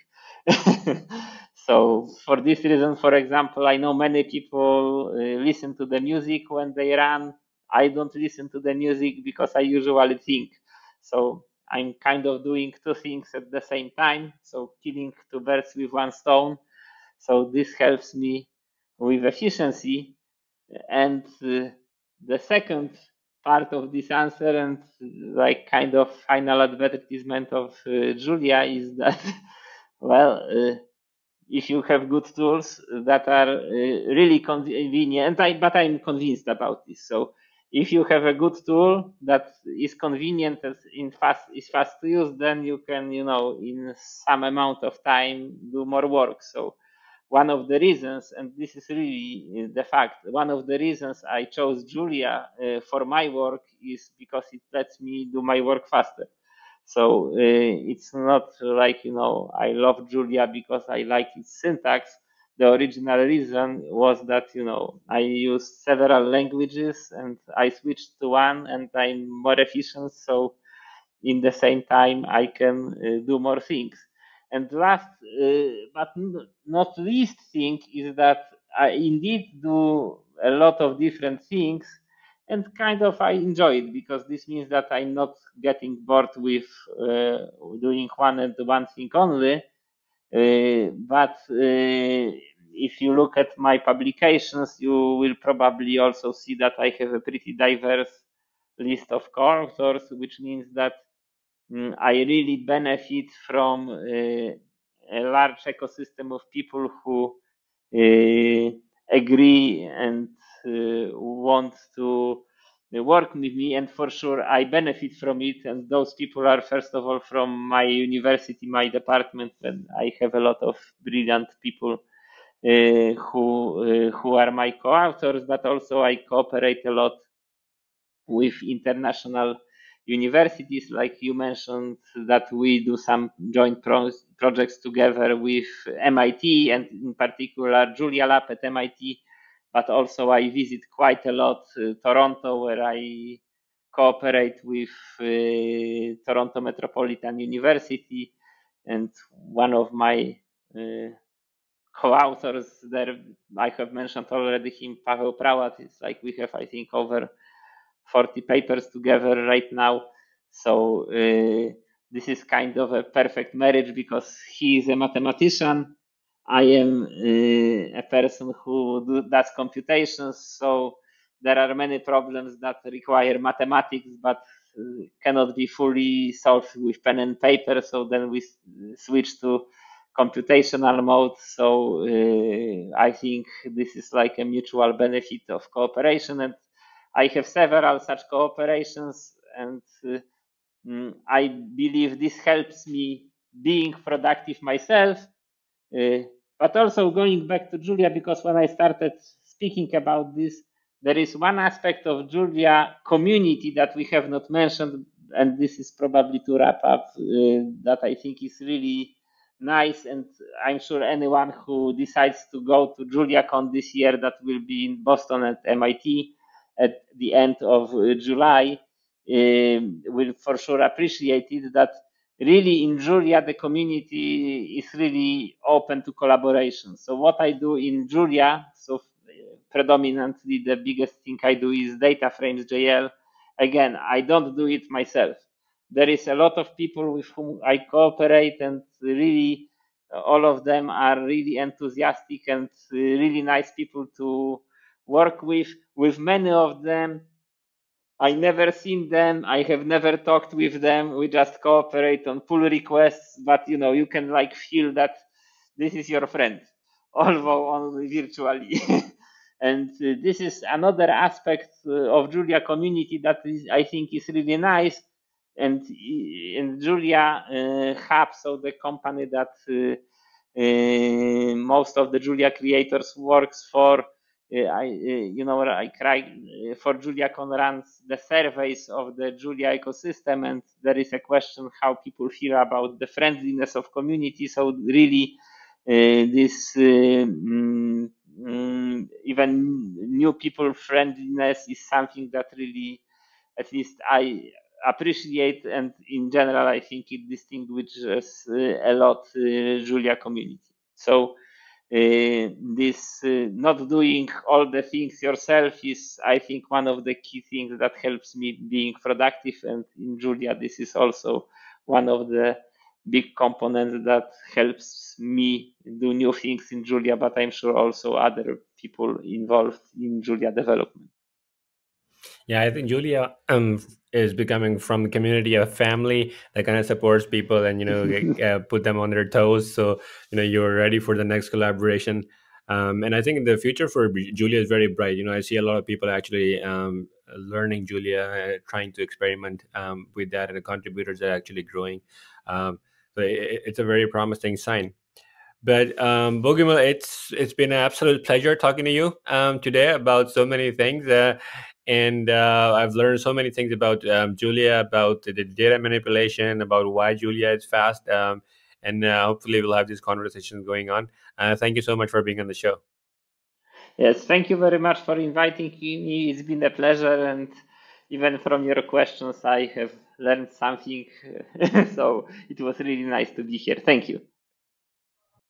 So for this reason, for example, I know many people listen to the music when they run. I don't listen to the music because I usually think. So I'm kind of doing two things at the same time. So killing two birds with one stone. So this helps me with efficiency. And the second part of this answer, and like kind of final advertisement of Julia, is that, well, if you have good tools that are really convenient, but I'm convinced about this. So if you have a good tool that is convenient and is fast to use, then you can, in some amount of time do more work. So one of the reasons, and this is really the fact, one of the reasons I chose Julia for my work is because it lets me do my work faster. So it's not like, I love Julia because I like its syntax. The original reason was that, I used several languages and I switched to one and I'm more efficient. So in the same time, I can do more things. And last, but not least thing is that I indeed do a lot of different things, and kind of I enjoy it, because this means that I'm not getting bored with doing one thing only. But if you look at my publications, you will probably also see that I have a pretty diverse list of co-authors, which means that I really benefit from a large ecosystem of people who agree and want to work with me, and for sure I benefit from it. And those people are, first of all, from my university, my department, and I have a lot of brilliant people who are my co-authors, but also I cooperate a lot with international universities, like you mentioned, that we do some joint projects together with MIT, and in particular Julia Lab at MIT. But also I visit quite a lot Toronto, where I cooperate with Toronto Metropolitan University. And one of my co-authors there. I have mentioned already him, Paweł Prałat. It's like we have, I think, over 40 papers together right now. So this is kind of a perfect marriage because he is a mathematician. I am a person who does computations. So there are many problems that require mathematics, but cannot be fully solved with pen and paper. So then we switch to computational mode. So I think this is like a mutual benefit of cooperation, and I have several such cooperations, and I believe this helps me being productive myself. But also going back to Julia, because when I started speaking about this, there is one aspect of Julia community that we have not mentioned, and this is probably to wrap up, that I think is really nice. And I'm sure anyone who decides to go to JuliaCon this year, that will be in Boston at MIT at the end of July, will for sure appreciate it, that really in Julia, the community is really open to collaboration. So what I do in Julia, so predominantly the biggest thing I do is data frames JL. Again, I don't do it myself. There is a lot of people with whom I cooperate, and really all of them are really enthusiastic and really nice people to work with. With many of them, I never seen them. I have never talked with them. We just cooperate on pull requests, but you can like feel that this is your friend, although only virtually. And this is another aspect of Julia community that is, I think, is really nice. And in Julia Hub, so the company that most of the Julia creators works for, for JuliaCon runs the surveys of the Julia ecosystem, and there is a question how people feel about the friendliness of community. So really, this even new people friendliness is something that really, at least I appreciate, and in general, I think it distinguishes a lot Julia community. So this not doing all the things yourself is, I think, one of the key things that helps me being productive. And in Julia, this is also one of the big components that helps me do new things in Julia, but I'm sure also other people involved in Julia development. Yeah, I think Julia is becoming from the community a family that kind of supports people and put them on their toes. So you're ready for the next collaboration. And I think the future for Julia is very bright. I see a lot of people actually learning Julia, trying to experiment with that, and the contributors are actually growing. So it's a very promising sign. But Bogumil, it's been an absolute pleasure talking to you today about so many things, and I've learned so many things about Julia, about the data manipulation, about why Julia is fast, and hopefully we'll have these conversations going on. Thank you so much for being on the show. Yes, thank you very much for inviting me. It's been a pleasure, and even from your questions, I have learned something. So it was really nice to be here. Thank you.